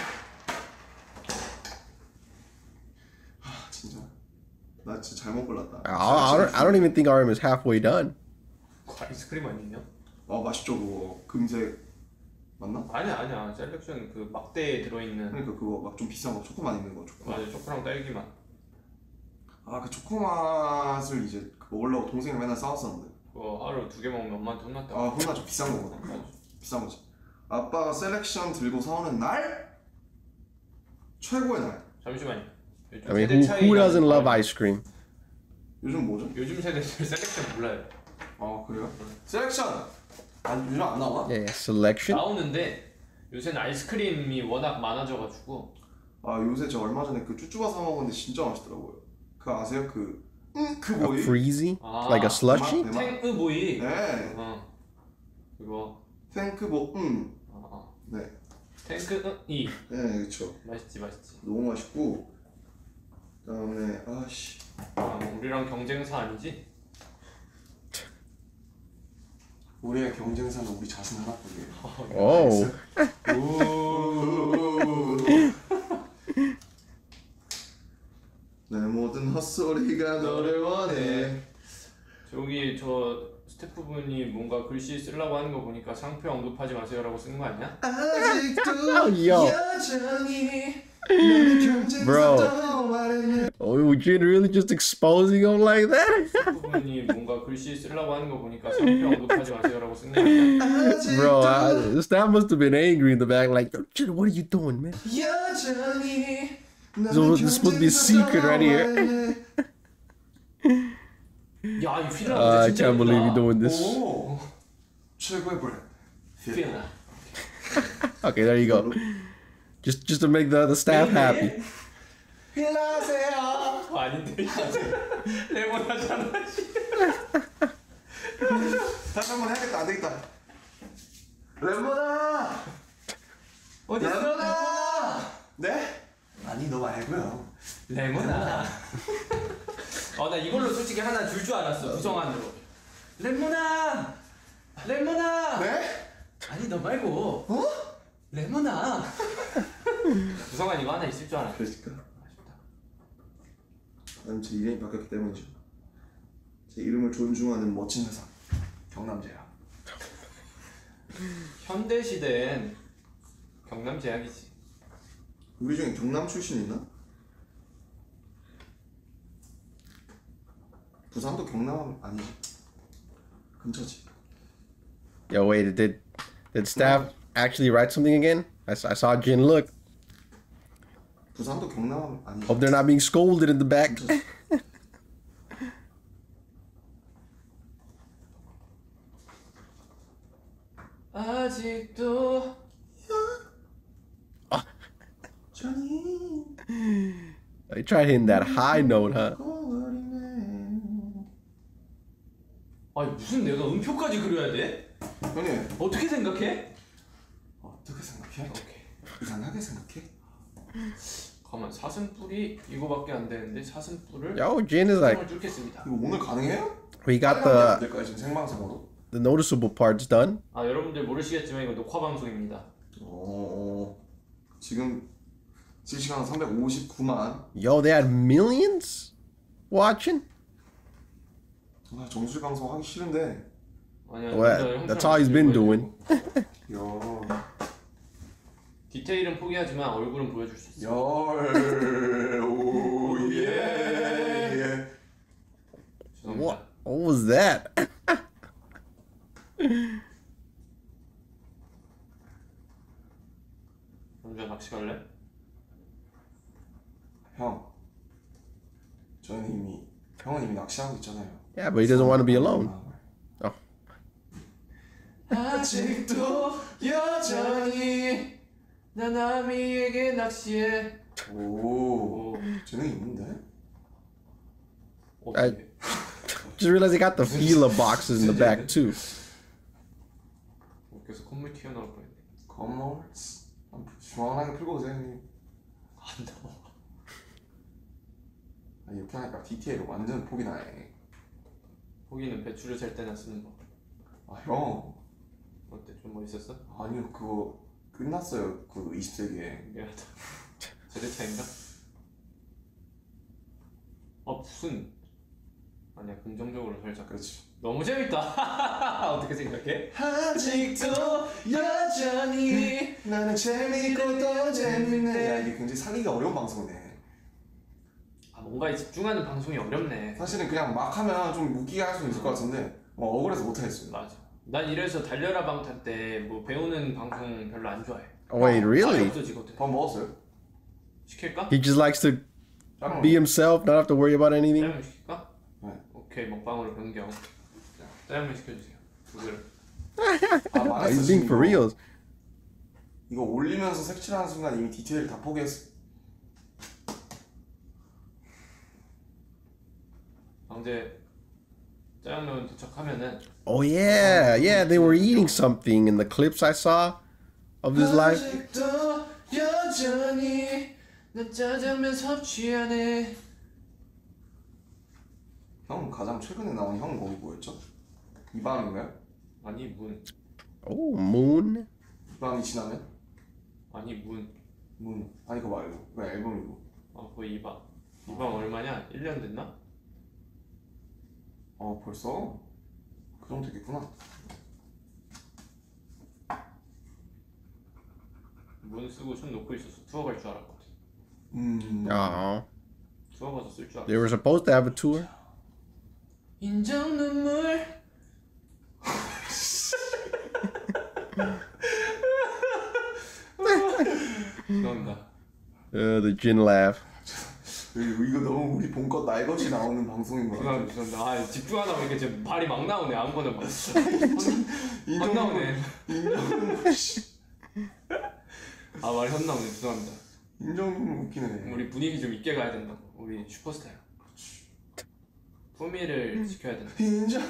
아 진짜 나 진짜 잘못 골랐다. I, I don't. I don't even think R M is halfway done. 아이스크림 아니냐? 아 맛있죠 그거 금색 맞나? 아니야 아니야 셀렉션 그 막대에 들어있는 그러니까 그거 막 좀 비싼 거 초코맛 있는 거 초코. 맞아 초코랑 딸기맛. 아그 초코맛을 이제 먹으려고 동생이랑 맨날 싸웠었는데. 그거 하루 두 개 먹으면 엄마한테 혼났다. 아 혼나죠 비싼 거거든. 맞아. 비싼 거지. 아빠가 셀렉션 들고 사오는 날 최고의 날. 잠시만요. 요즘 I mean, 세대 who 차이가 who doesn't love 많아요. ice cream? 요즘 뭐죠? 요즘 세대들 셀렉션 몰라요. 아 그래요? 셀렉션 아 요즘 안 나와? Yeah, yeah, selection. 나오는데 요새는 아이스크림이 워낙 많아져가지고 아 요새 저 얼마 전에 그 쭈쭈바 사 먹었는데 진짜 맛있더라고요. 그 아세요? 그 응, 그 A 뭐이? freezy, 아, like a slushy. 대박. 탱크 보이. 네. 어 그거 탱크보 음. 어, 어. 네. 탱크 이 네 그렇죠. 맛있지 맛있지. 너무 맛있고 그다음에 아씨 아, 우리랑 경쟁사 아니지? 우리의 경쟁사는 우리 자신 하나뿐이에요. Oh, 내 모든 헛소리가 너를 원해. 저기 저 스태프분이 뭔가 글씨 쓰려고 하는 거 보니까 상표 언급하지 마세요라고 쓴 거 아니야? 아직도 Yo. 여전히 나는 경쟁사 Bro. 더 말해. oh, would you really just exposing him like that? 스태프분이 뭔가 글씨 쓰려고 하는 거 보니까 상표 언급하지 마세요라고 쓴 거 아니야? Bro, I, the staff must have been angry in the back, like, "Dude, what are you doing, man?" 여전히 So this is supposed to be a secret right here. 야, 이 휠라 Uh, I 진짜 can't believe you're 예쁘다. doing this. 오 최고의 브랜드. 휠라. Okay, there you go. Just, just to make the the staff happy. 필라세요. 어, 아닌데. 레몬하잖아. 다시 한번 해야겠다. 안 되겠다. 레몬아. 어디 있어? 레몬아. 네? 아니 너 말고요. 레몬아. 어, 나 이걸로 솔직히 하나 줄 줄 알았어. 구성안으로. 레몬아. 레몬아. 네? 아니 너 말고. 어? 레몬아. 구성안 이거 하나 있을 줄 알았어. 그러니까. 아쉽다. 나는 제 이름이 바뀌었기 때문이죠. 제 이름을 존중하는 멋진 회사 경남제야. 현대 시대엔 경남 제약이지. 우리 중에 경남 출신 있나? 부산도 경남 아니지? 근처지. Yo, wait, did did staff actually write something again? I, s- I saw Jin look. 부산도 경남 아니지? Hope they're not being scolded in the back. 근처지. 아직도 저니 They tried hitting that high note, huh? 거리네. 아니 무슨 내가 음표까지 그려야 돼? 형님 어떻게 생각해? 어떻게 생각해? 오케이. 이상하게 생각해? 가만 사슴뿔이 이거밖에 안 되는데 사슴뿔을 Yo, Jin is like, 을 뚫겠습니다. 이거 오늘 가능해요? we got 빨리 하면 안 the 될까요 지금 생방송으로? the noticeable parts done. 아 여러분들 모르시겠지만 이거 녹화 방송입니다. 어 지금 실시간 삼백오십구만. Yo, they had millions watching. 아, 정수리 방송 하기 싫은데. 아니야. Well, 먼저 that's 형편을 all he's been 보여주고. doing. 야, 디테일은 포기하지만 얼굴은 보여줄 수 있어. 열, 오, 예, 예. 죄송합니다. What? What was that? 남자 낚시 갈래? 형, 저는 이미 형은 이미 낚시하고 있잖아요. Yeah, but he doesn't want to be alone. Oh, 아직도 여전히 난 아미에게 낚시해. 오, 오, 재능이 있는데? 어떻게? just realized they got the Fila boxes in the back too. 웃겨서 콧물 튀어나올 뻔했네. 컴롤스, 시원하게 풀고 오세요 형님. 안 나와. 아, 이렇게 하니까 디테일 완전 폭이 나네. 포기는 배추를 셀 때나 쓰는 거. 아 형, 어때? 좀 멋있었어? 아니요 그거 끝났어요 그 이십 세기에. 미안하다. 세대차인가? 아 무슨 아니야 긍정적으로 살짝. 그렇지. 너무 재밌다. 어떻게 생각해? 아직도 여전히 나는 재밌고 또 재밌네. 야 이게 굉장히 살리기가 어려운 방송이네. 아 뭔가에 집중하는 방송이 어렵네. 사실은 그냥 막 하면 좀 웃기게 할 수 있을 것 같은데 어, 억울해서 못하겠어요. 맞아. 난 이래서 달려라 방탄 때 뭐 배우는 방송 별로 안 좋아해. Oh, wait, 말이 really? 없어지거든. 밥 먹었어요? 시킬까? He just likes to 짜장 be himself, not have to worry about anything. 짜장면 시킬까? 네. 오케이 먹방으로 변경. 짜장면 시켜주세요. 두 그릇. 아, Oh, 망했어, he's being 지금 for 이거. reals. 이거 올리면서 색칠하는 순간 이미 디테일 다 포기했어. 방제 짜장면 도착하면은 Oh yeah, yeah, they were eating something in the clips I saw of this live. 아직도 여전히 난 짜장면 섭취하네. 형 가장 최근에 나온 형 거기 뭐였죠? 이방인가요? 아니 문 Oh, moon. 이방이 지나면? 아니 문. 문 아니 그거 말고 그 앨범이고. 아 거의 이방. 이방 얼마냐? 일 년 됐나? 어 벌써? 그 정도 됐구나. 문 쓰고 손 놓고 있었어. 투어 갈 줄 알았거든. 음. Oh, 투어 가서 쓸 줄 they 알았어. were supposed to have a tour. 인정 눈물. 죄송합니다. Uh, the Jin laugh. 이거, 이거 너무 우리 본것 날것이 나오는 방송인 것 같아. 죄송합니다. 죄송합니다. 아 집중하다 보니까 지금 발이 막 나오네. 아무거나 막. 안 인정 나오네. 인정 아 말이 안 나오네. 죄송합니다. 인정 웃기네. 우리 분위기 좀 있게 가야 된다고. 우리 슈퍼스타야. 품위를 지켜야 된다. 인정.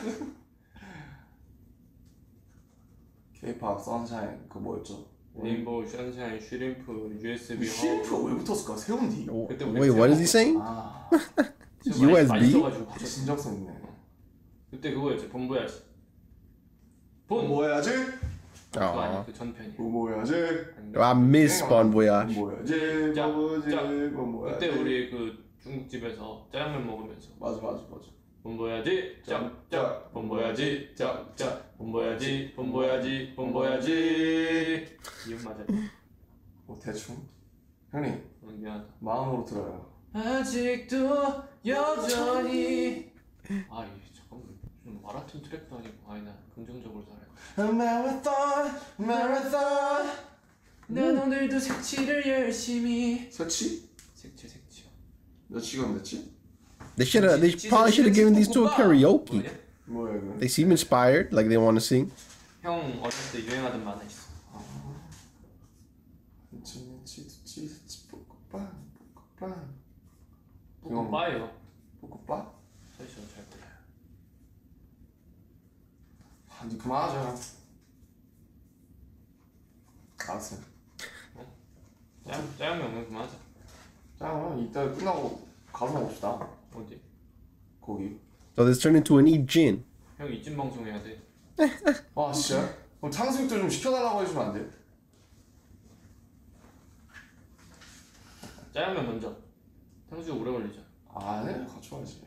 K-pop 선샤인 그 뭐였죠? 레인보우, 션샤인, 슈림프, 유에스비 슈림프가 왜 붙었을까? 세운디. 그때 Wait, what is he saying? 아 U S B? 써가지고 진정성 있네. 그때 그거였지. 본보야지. 본. 뭐 해야지? 그거 아니 Oh, 그 전편이. 뭐 해야지? I miss Bon Voyage. 뭐 해야지? 자, 뭐지? 자, 뭐 해야지? 그때 우리 그 중국집에서 짜장면 먹으면서 맞아 맞아 맞아. 본보야지 짝짝 본보야지 짝짝 본보야지 본보야지 본보야지. 이음 맞아. 뭐 대충? 형님 어, 미안하다. 마음으로 들어요. 아직도 여전히. 아 이게 잠깐만 좀 마라톤 트랙도 아니고. 아니 나 긍정적으로 살아요. Marathon, marathon. 난 오늘도 색칠을 열심히. 설치? 색칠 색칠. 몇 시간 됐지? They should have. They probably should have given these to a karaoke. 뭐냐? 뭐야 이거? They seem inspired, like they want to sing. 형 어렸을 때 유행하던 만화 있어. 치치치치 뽀꼬빠 뽀꼬빠 뽀뽀 빠예요. 뽀꼬빠? 사실 저는 잘 몰라요. 아, 이제 그만하자. 알았어. 짜장 짜장면 오면 그만하자. 자, 이따 끝나고 가서 먹읍시다. 어디? 거기. So this turned into an eat gin. 형 이쯤 방송 해야 돼. 아 진짜? 그럼 탕수육도 좀 시켜달라고 해주면 안 돼? 짜장면 먼저. 탕수육 오래 걸리죠. 아, 네, 같이 와야지.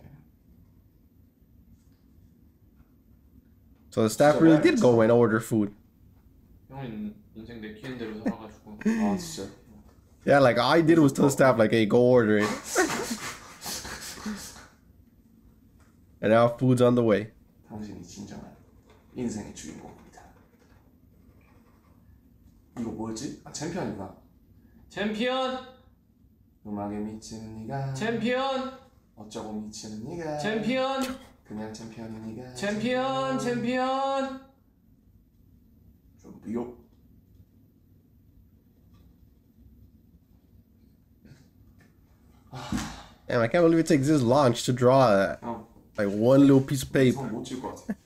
So the staff really did go and order food. 형은 인생 내키는 대로 살아가지고. 아, 진짜. Yeah, like all I did was tell the staff, like, hey, go order it. And now food's on the way. 당신이 진정한 인생의 주인공입니다. 이거 뭐였지? 아, 챔피언이구나. 챔피언. 음악에 미치는 네가 챔피언. 어쩌고 미치는 네가 챔피언. 그냥 챔피언이 네가 챔피언. 챔피언. 좀 비욕. Damn, I can't believe it takes this long to draw that. 형, Like one little piece of paper. 손 못 찔 것 같아.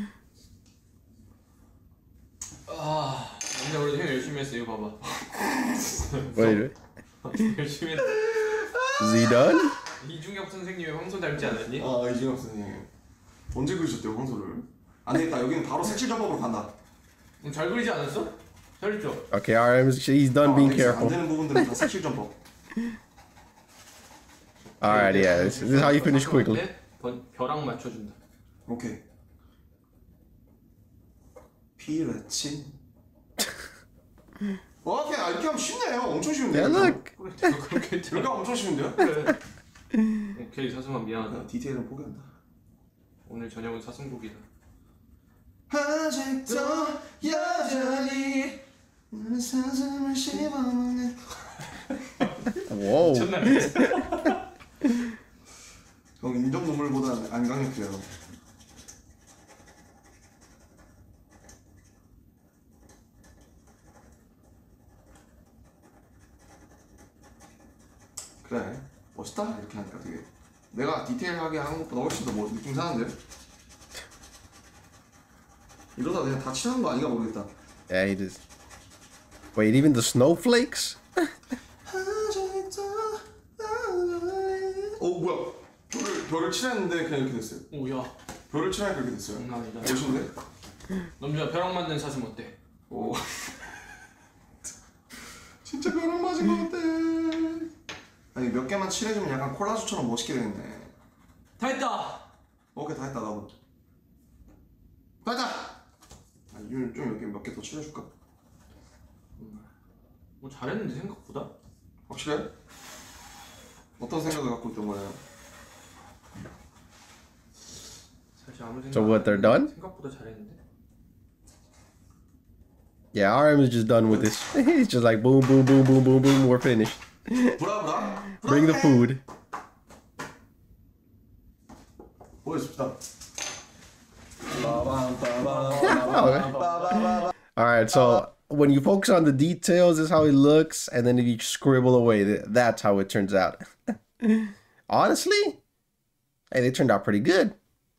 아, 근데 그래도 형 열심히 했어. 이거 봐봐. Wait, 열심히 했어. is he done? 이중엽 선생님의 황소 닮지 않았니? 아, 이진혁 선생님 언제 그리셨대요 황소를? 안 되겠다. 여기는 바로 색칠 작업으로 간다. 음, 잘 그리지 않았어? 잘했죠? Okay, R M, he's done 어, being 안 careful. 되는 부분들은 다 색칠 전법. Alright, yeah, this, this is how you finish quickly. 번- 벼락 맞춰준다. 오케이. 피레친. 오케이, 아, 이렇게 하면 쉽네요. 엄청 쉬운데요. Yeah, look. 그래, 내가 그렇게 이렇게 들어. 하면 엄청 쉬운데요? 그래. 오케이 사슴아 미안하다. 아, 디테일은 포기한다. 오늘 저녁은 사슴고기다. 아직도 여전히 나는 사슴을 씹어먹는. Whoa. 첫날 형 인정동물보다는 안 강력해요. 그래 멋있다 이렇게 하니까 되게 내가 디테일하게 하는 것보다 훨씬 더 뭐, 느낌 사는데 이러다 그냥 다 칠하는 거 아닌가 모르겠다. Yeah, he does. Wait, even the snowflakes? 어 뭐야 별을, 별을 칠했는데 그냥 이렇게 됐어요. 오야 별을 칠하니까 이렇게 됐어요. 장난이다. 멋있는데? 남자 벼락 맞는 사슴 어때? 오 진짜 벼락 맞은 거 같아. 아니 몇 개만 칠해주면 약간 콜라주처럼 멋있게 되겠네. 다 했다. 오케이 다 했다 나도. 다 했다. 아, 이윤 좀몇 개 몇 개 더 칠해줄까? 뭐 잘했는데 생각보다. 확실해? 어떤 생각을 갖고 있던 거예요? 사실 아무 생각. So what, they're done? 생각보다 잘했는데. Yeah, R M is just done with this. He's just like boom, boom, boom, boom, boom, boom, we're finished. 브라브라. Bring the food. 보여줍시다. Alright, so when you focus on the details, this is how it looks, and then if you scribble away, th- that's how it turns out. Honestly, hey, they turned out pretty good.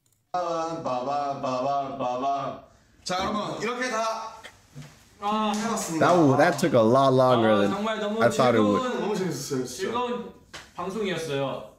바바바바바바. 자 여러분 이렇게 다 아, 해봤습니다. That w- that took a lot longer 아, than 정말 너무 I thought it would. 즐거운 너무 재밌었어요 진짜. 즐거운 방송이었어요.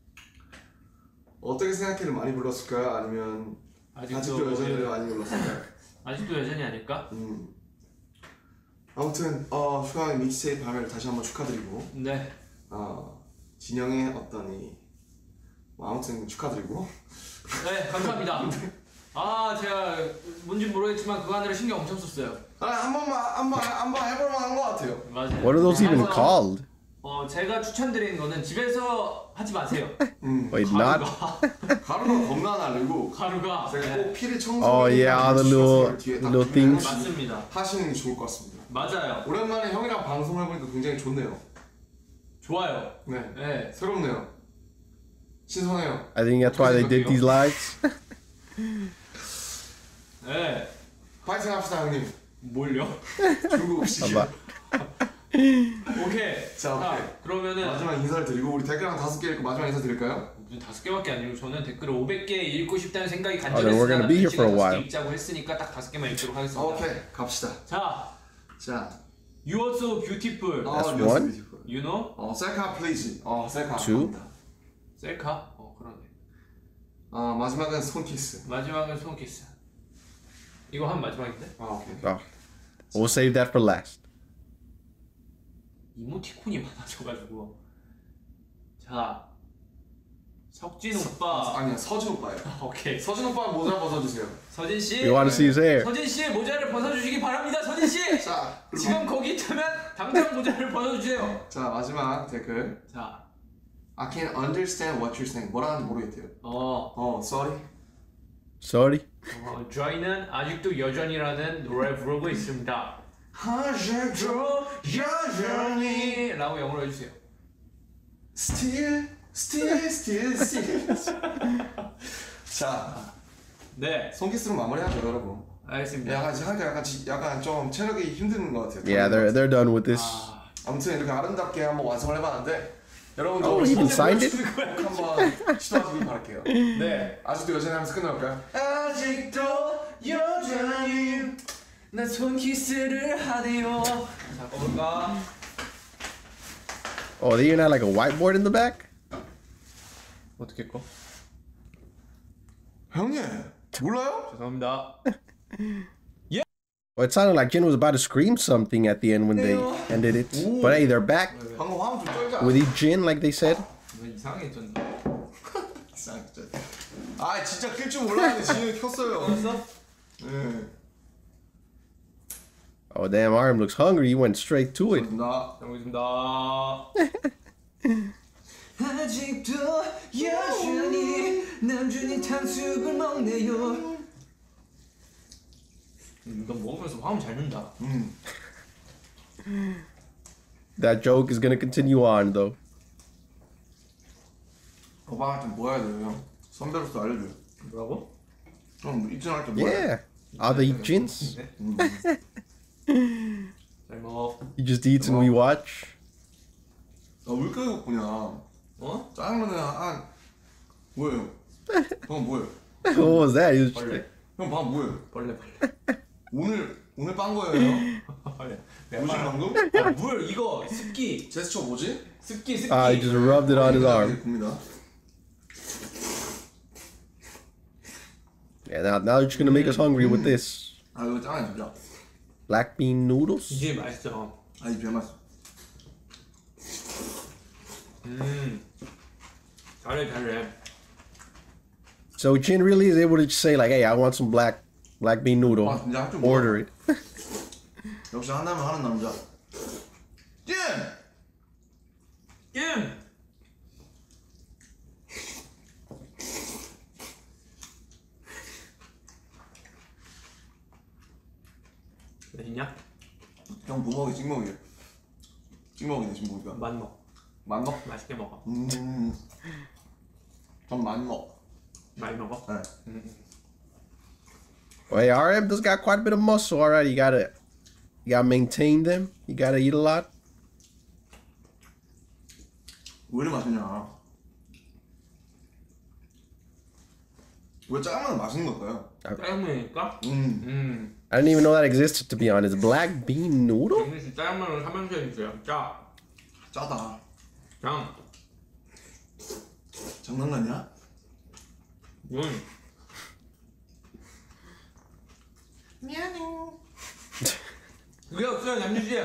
어떻게 생각해를 많이 불렀을까요? 아니면 아직도 아직도 여전히를 많이 불렀을까요? 아직도 여전히 아닐까? 음. 아무튼 어 휴가의 믹스테이프 발매를 다시 한번 축하드리고 네. 어 진영의 어떤 이 뭐 아무튼 축하드리고. 네, 감사합니다. 아, 제가 뭔지 모르겠지만 그거 하느라 신경 엄청 썼어요. 아, 한 번만 한번 한번 해볼 만한 것 같아요. 맞아요. What are those even 그래서, called? 어, 제가 추천드리는 거는 집에서 하지 마세요. 음. Wait, not? 가루가 가루가 겁나 날리고 가루가 제가 네, 꼭 피를 청소. Oh, yeah, all the little- little things. 맞습니다. 하시는 게 좋을 것 같습니다. 맞아요. 오랜만에 형이랑 방송을 해보니까 굉장히 좋네요. 좋아요. 네, 네. 새롭네요. 신선해요. I think that's why they did these lives. 네. 파이팅 합시다 형님. 뭘요? 중국 음식. About- 오케이. 자, 오케이. 그러면은 마지막 인사를 드리고 우리 댓글 한 다섯 개 읽고 마지막 인사 드릴까요? 무슨 다섯 개밖에 아니고 저는 댓글을 오백 개 읽고 싶다는 생각이 Oh, then we're 간절했으나 gonna be here for a 다섯 개 while. 읽자고 했으니까 딱 다섯 개만 읽도록 하겠습니다. 오케이, 갑시다. 자, 자, You are so beautiful. That's 어, one. beautiful. You know? 어, 셀카 플리즈. 어, 셀카. Two. 감사합니다. 셀카? 어, 그러네. 어, 마지막은 손키스. 마지막은 손키스. 이거 한 마지막인데? 아, 오케이. Oh, we'll save that for last. 이모티콘이 많아져가지고. 자, 석진 아, 오빠. 아니야, 서진 오빠예요. 오케이. 서진 오빠 모자 벗어주세요. 서진 씨. We want to see his hair. 서진 씨 모자를 벗어주시기 바랍니다. 서진 씨. 자, 그리고 지금 거기 있다면 당장 모자를 벗어주세요. 자, 마지막 댓글. 자, I can't understand what you're saying. 뭐라는지 모르겠대요. 어, 어, sorry. Sorry. 어 저희는 아직도 여전이라는 노래 부르고 있습니다. 아직도 여전히 라고 영어로 해주세요. Still, still, still, still. 자, 네, 손키스로 마무리하죠, 여러분. 알겠습니다. 약간 지금 약간 지- 약간 좀 체력이 힘든 것 같아요. Yeah, they're they're done with this. 아, 아무튼 이렇게 아름답게 한번 완성을 해봤는데 여러분도 Oh, he even signed it? 한번 시도하시길 바랄게요. 네. 아직도 여전히 하면서 끝내볼까요? 아직도 여전히 난 손키스를 하네요. 자, 꺼볼까? Oh, they even had like a whiteboard in the back. 어떻게 꺼? 형님 몰라요? 죄송합니다. Well, it sounded like Jin was about to scream something at the end when they ended it. But hey, they're back 방금 화음 좀 떨지 with each Jin, like they said. 왜 이상해졌나? 않았어요? 아 진짜 끌 줄 몰랐는데 진영이 켰어요. 껐어? 네. Oh, damn, Arm looks hungry. He went straight to it. 나 잘 먹겠습니다. 아직도 여전히 남준이 탕수육을 먹네요. 너 먹으면서 화음 잘 낸다. 음. That joke is gonna continue on, though. 오빠한테 뭐 해야 돼요 형? 선배로서 알려줘요. 뭐라고? 형 입증할 때 뭐 해야 Yeah. All the eat Jins. 잘 먹어. He just eats and we watch. 나 울컥했구냐. 어? 짜장면에 한 뭐예요? 형 뭐예요? What was that? He was 벌레. 형 밥 뭐예요? 벌레 벌레. 오늘 오늘 빤 거예요 형? 벌레. 뭐지 방금? 아, 물 이거 습기. 제스처 뭐지? 습기 습기. Ah, he just rubbed it on his arm. 굽니다. Yeah, now, now you're just gonna make us hungry with this. 아 이거 짱이야 진짜. Black bean noodles? 이게 맛있어. 아 이게 맛있어. 음. 잘해 잘해. So Jin really is able to just say like, hey, I want some black black bean noodle. 아 진짜 할줄 Order it. 역시 한다면 하는 남자. 예. 임. 맛있냐? 형 부먹이 찍먹이. 찍먹이네 지금 보니까. 맛먹. 만먹? 맛있게 먹어. 음. 전 만먹. 많이 먹어. 네. Well, hey, R M does got quite a bit of muscle. All right, you gotta you gotta maintain them. You gotta eat a lot. 왜 이렇게 맛있냐? 왜 짜장면 맛있는 걸까요? 짜장면이니까? 음. 음. I didn't even know that existed, to be honest. Black bean noodle? 영민 씨 짜장면을 하면서 해주세요. 짜. 짜다. 장. 장난 같냐? 음. 미안해. 그게 없어요, 남준 씨.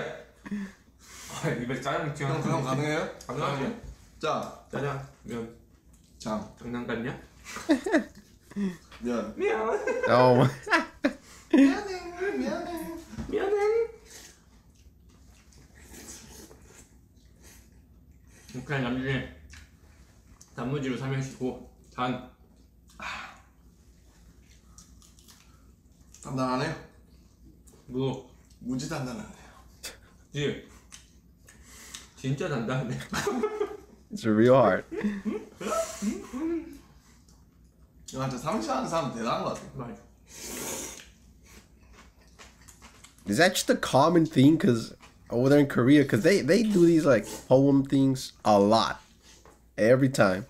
아, 입에 짜장면 튀어. 형 그냥 가능해요? 가능하지. 자, 짜장면. 장. 장난 같냐? 미안. 미안. Oh. 미안해. 미안해. 미안해. 그냥 남준이 단무지로 삼행시고 단. 단단하네요. 무. 무지 단단하네요. 지. 진짜 단단하네. It's real hard. 이거 진짜 삼시하는 사람 대단한 것 같아. 맞아. Is that just a common thing? Cause over there in Korea, cause they they do these like poem things a lot, every time.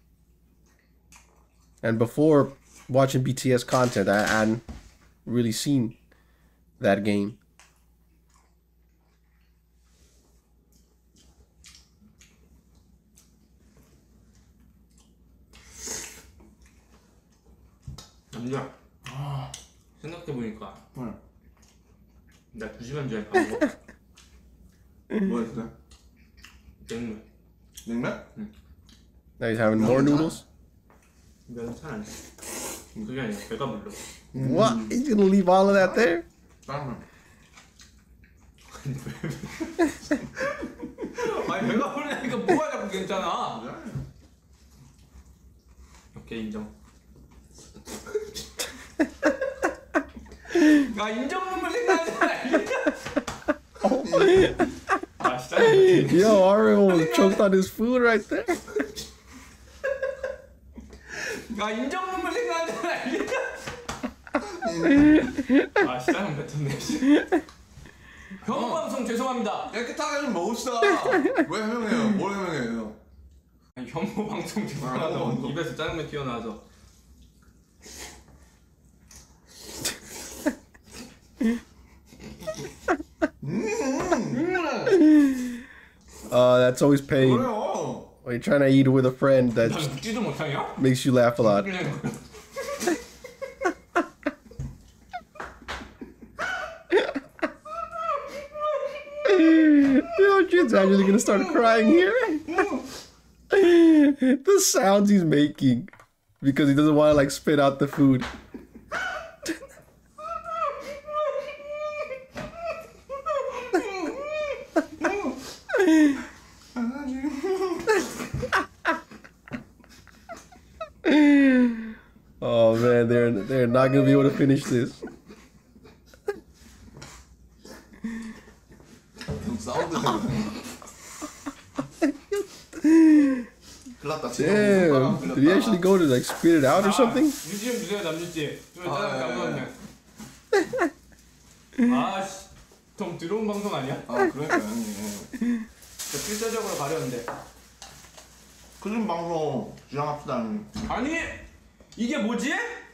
And before watching B T S content, I hadn't really seen that game. 남자. 아, 생각해보니까 응. 나 두 시간 전에 밥 먹었다. 뭐 했어요? 냉면. 냉면? Now he's having more noodles. 면은 잘안 돼. 그게 아니라 배가 불러. What? He's gonna leave all of that there? 짜장면. 아니 배가 부르니까 뭐가 자꾸 괜찮아. 오케이 인정. 아 인정문을 생각하잖아. 아 진짜. Yo, Ario almost choked on his food right there. 아 인정문을 생각하잖아. 아 진짜 형 뱉었네. 혐오 방송 죄송합니다. 깨끗하게 좀 먹읍시다. 왜 해명해요? 뭘 해명해요? 아니, 혐오 방송 죄송하다. 아, 입에서 짜장면 튀어나와서. Uh, that's always pain 그래요. when you're trying to eat with a friend that 난 묻지도 못하냐? makes you laugh a lot. Yo, Jin's actually gonna start crying here. The sounds he's making because he doesn't want to like spit out the food. Oh man, they're they're not gonna be able to finish this. 사운드 글났다. Damn, did he actually go to like spit it out or something? 유지 좀 주세요 남주씨. 좀 아, 짜장면 예, 감사합니다. 아씨 좀 들어온 방송 아니야? 아 그러니까 형님. 저 필사적으로 가려는데. 클린 방송 지향합시다 형님. 아니 이게 뭐지?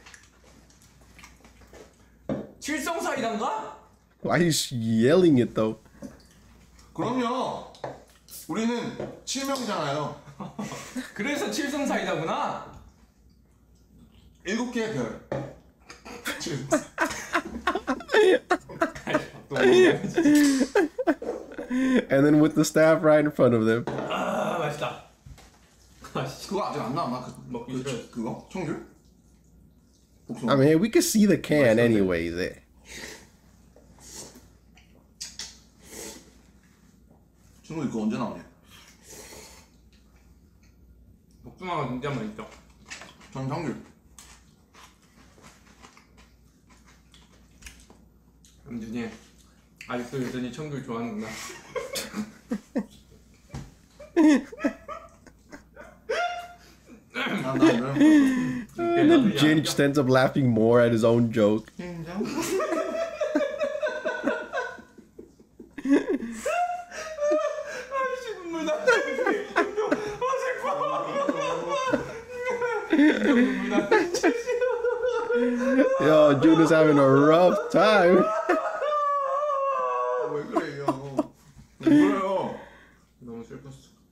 칠성사이단가? Why is he yelling it though? 그럼요. 우리는 칠명이잖아요. 그래서 칠성사이다구나. 일곱 개의 별. 칠. And then with the staff right in front of them. 아 맛있다. 아씨 그거 아직 안 나왔나? 그, 먹기 그, 싫어요. 그거? 청귤? 복숭아. I mean, we could see the can anyway. There. 친구 이거 언제 나오냐? 복숭아가 진짜 맛있다. 전 청귤. 남준이 아직도 여전히 청귤 좋아하는구나. 난 난. And then Jin just ends up laughing more at his own joke. 인정. 아씨 눈물 나. Yo, Jun is having a rough time. 왜 그래요? 왜 그래요? 너무 슬펐어.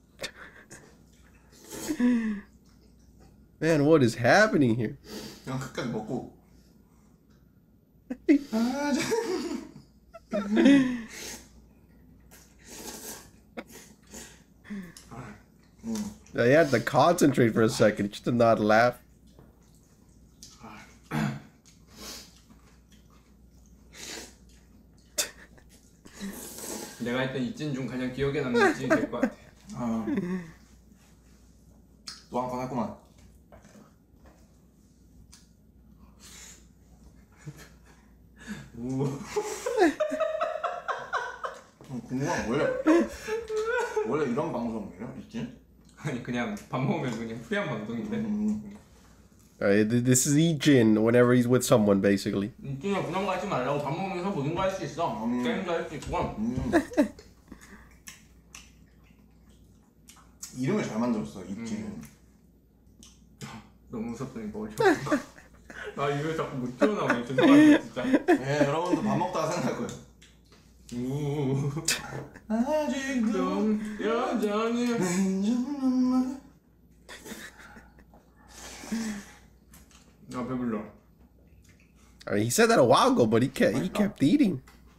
Man, what is happening here? 그냥 끝까지 먹고. 응. I had to concentrate for a second just to not laugh. 내가 했던 이찐 중 가장 기억에 남는 이찐이 될 것 같아. 아, 또 한 건 했구만. 우. 궁금한 원래 원래 이런 방송이에요? 있지? 아니 그냥 밥 먹으면 그냥 프리한 방송인데. 음. Alright, th- this is Ejin whenever he's with someone, basically. 이찐이 그냥 가지 말라고. 밥 먹으면서 모든 거 할 수 있어. 음. 게임도 할 수 있고. 음. 이름을 잘 만들었어 있지. 음. 너무 무섭더니 먹을 줄. 아 이거 자꾸 못 튀어나오네. 죄송합니다 진짜. 네, 여러분도 밥 먹다가 생각할 거예요. 우. 아직도 좀 여전히. 아 배불러. I mean, he said that a while ago, but he kept he kept eating.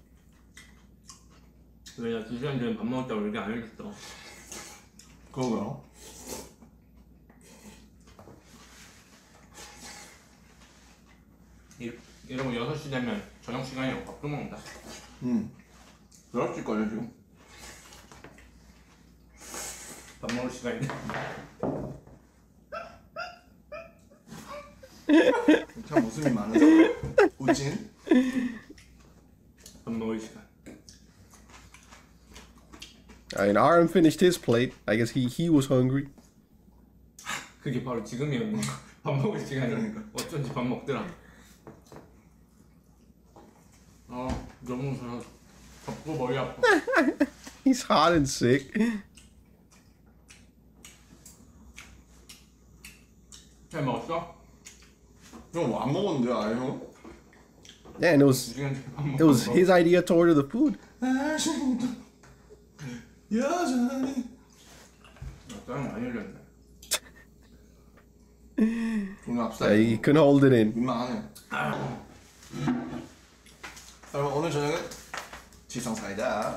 왜 나 두 시간 전에 밥 먹었다고 이렇게 안 알겠어. 그거요? 이- 이러면 여섯 시 되면 저녁 시간이라고 밥도 먹는다. 응. 열한 시걸요 지금. 밥 먹을 시간이네. 참 웃음이 많으셔. 우진. 밥 먹을 시간. I mean, R M finished his plate. I guess he he was hungry. 그게 바로 지금이었네. 밥 먹을 시간이니까. 그러니까. 어쩐지 밥 먹더라. 아 너무 무서워. 덥고 머리 아파. He's hot and sick. 잘 먹었어? 형 뭐 안 먹었는데 아예 형? Yeah, and it 두 was 시간 전에 밥 먹고. it was his idea to order the food. 아직도 여전히. 땀 많이 흘렸네. 오늘 앞서. Uh, he couldn't hold it in. 민망하네. 여러분 오늘 저녁은 지성사이다.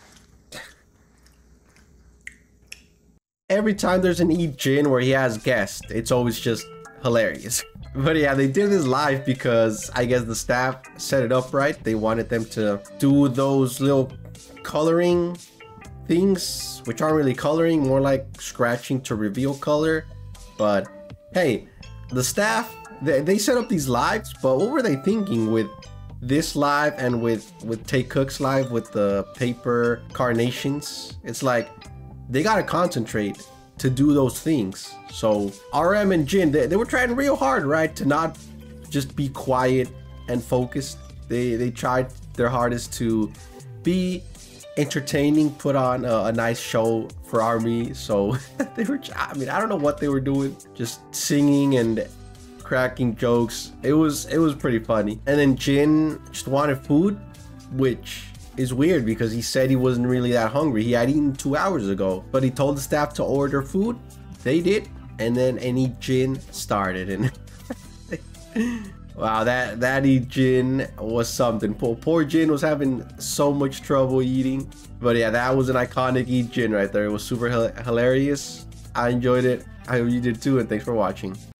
Every time there's an Ejin where he has guests, it's always just hilarious. But yeah, they did this live because I guess the staff set it up right. They wanted them to do those little coloring things, which aren't really coloring, more like scratching to reveal color. But hey, the staff, they, they set up these lives, but what were they thinking with this live and with, with Tay Cook's live with the paper carnations? It's like, they gotta concentrate to do those things. So R M and Jin, they, they were trying real hard, right? To not just be quiet and focused. They they tried their hardest to be entertaining, put on a, a nice show for Army. So they were, I mean, I don't know what they were doing, just singing and cracking jokes. It was it was pretty funny. And then Jin just wanted food, which is weird because he said he wasn't really that hungry. He had eaten two hours ago, but he told the staff to order food. They did, and then any Jin started. And wow, that that Jin was something. Poor, poor Jin was having so much trouble eating. But yeah, that was an iconic Jin right there. It was super hilarious. I enjoyed it. I hope you did too, and thanks for watching.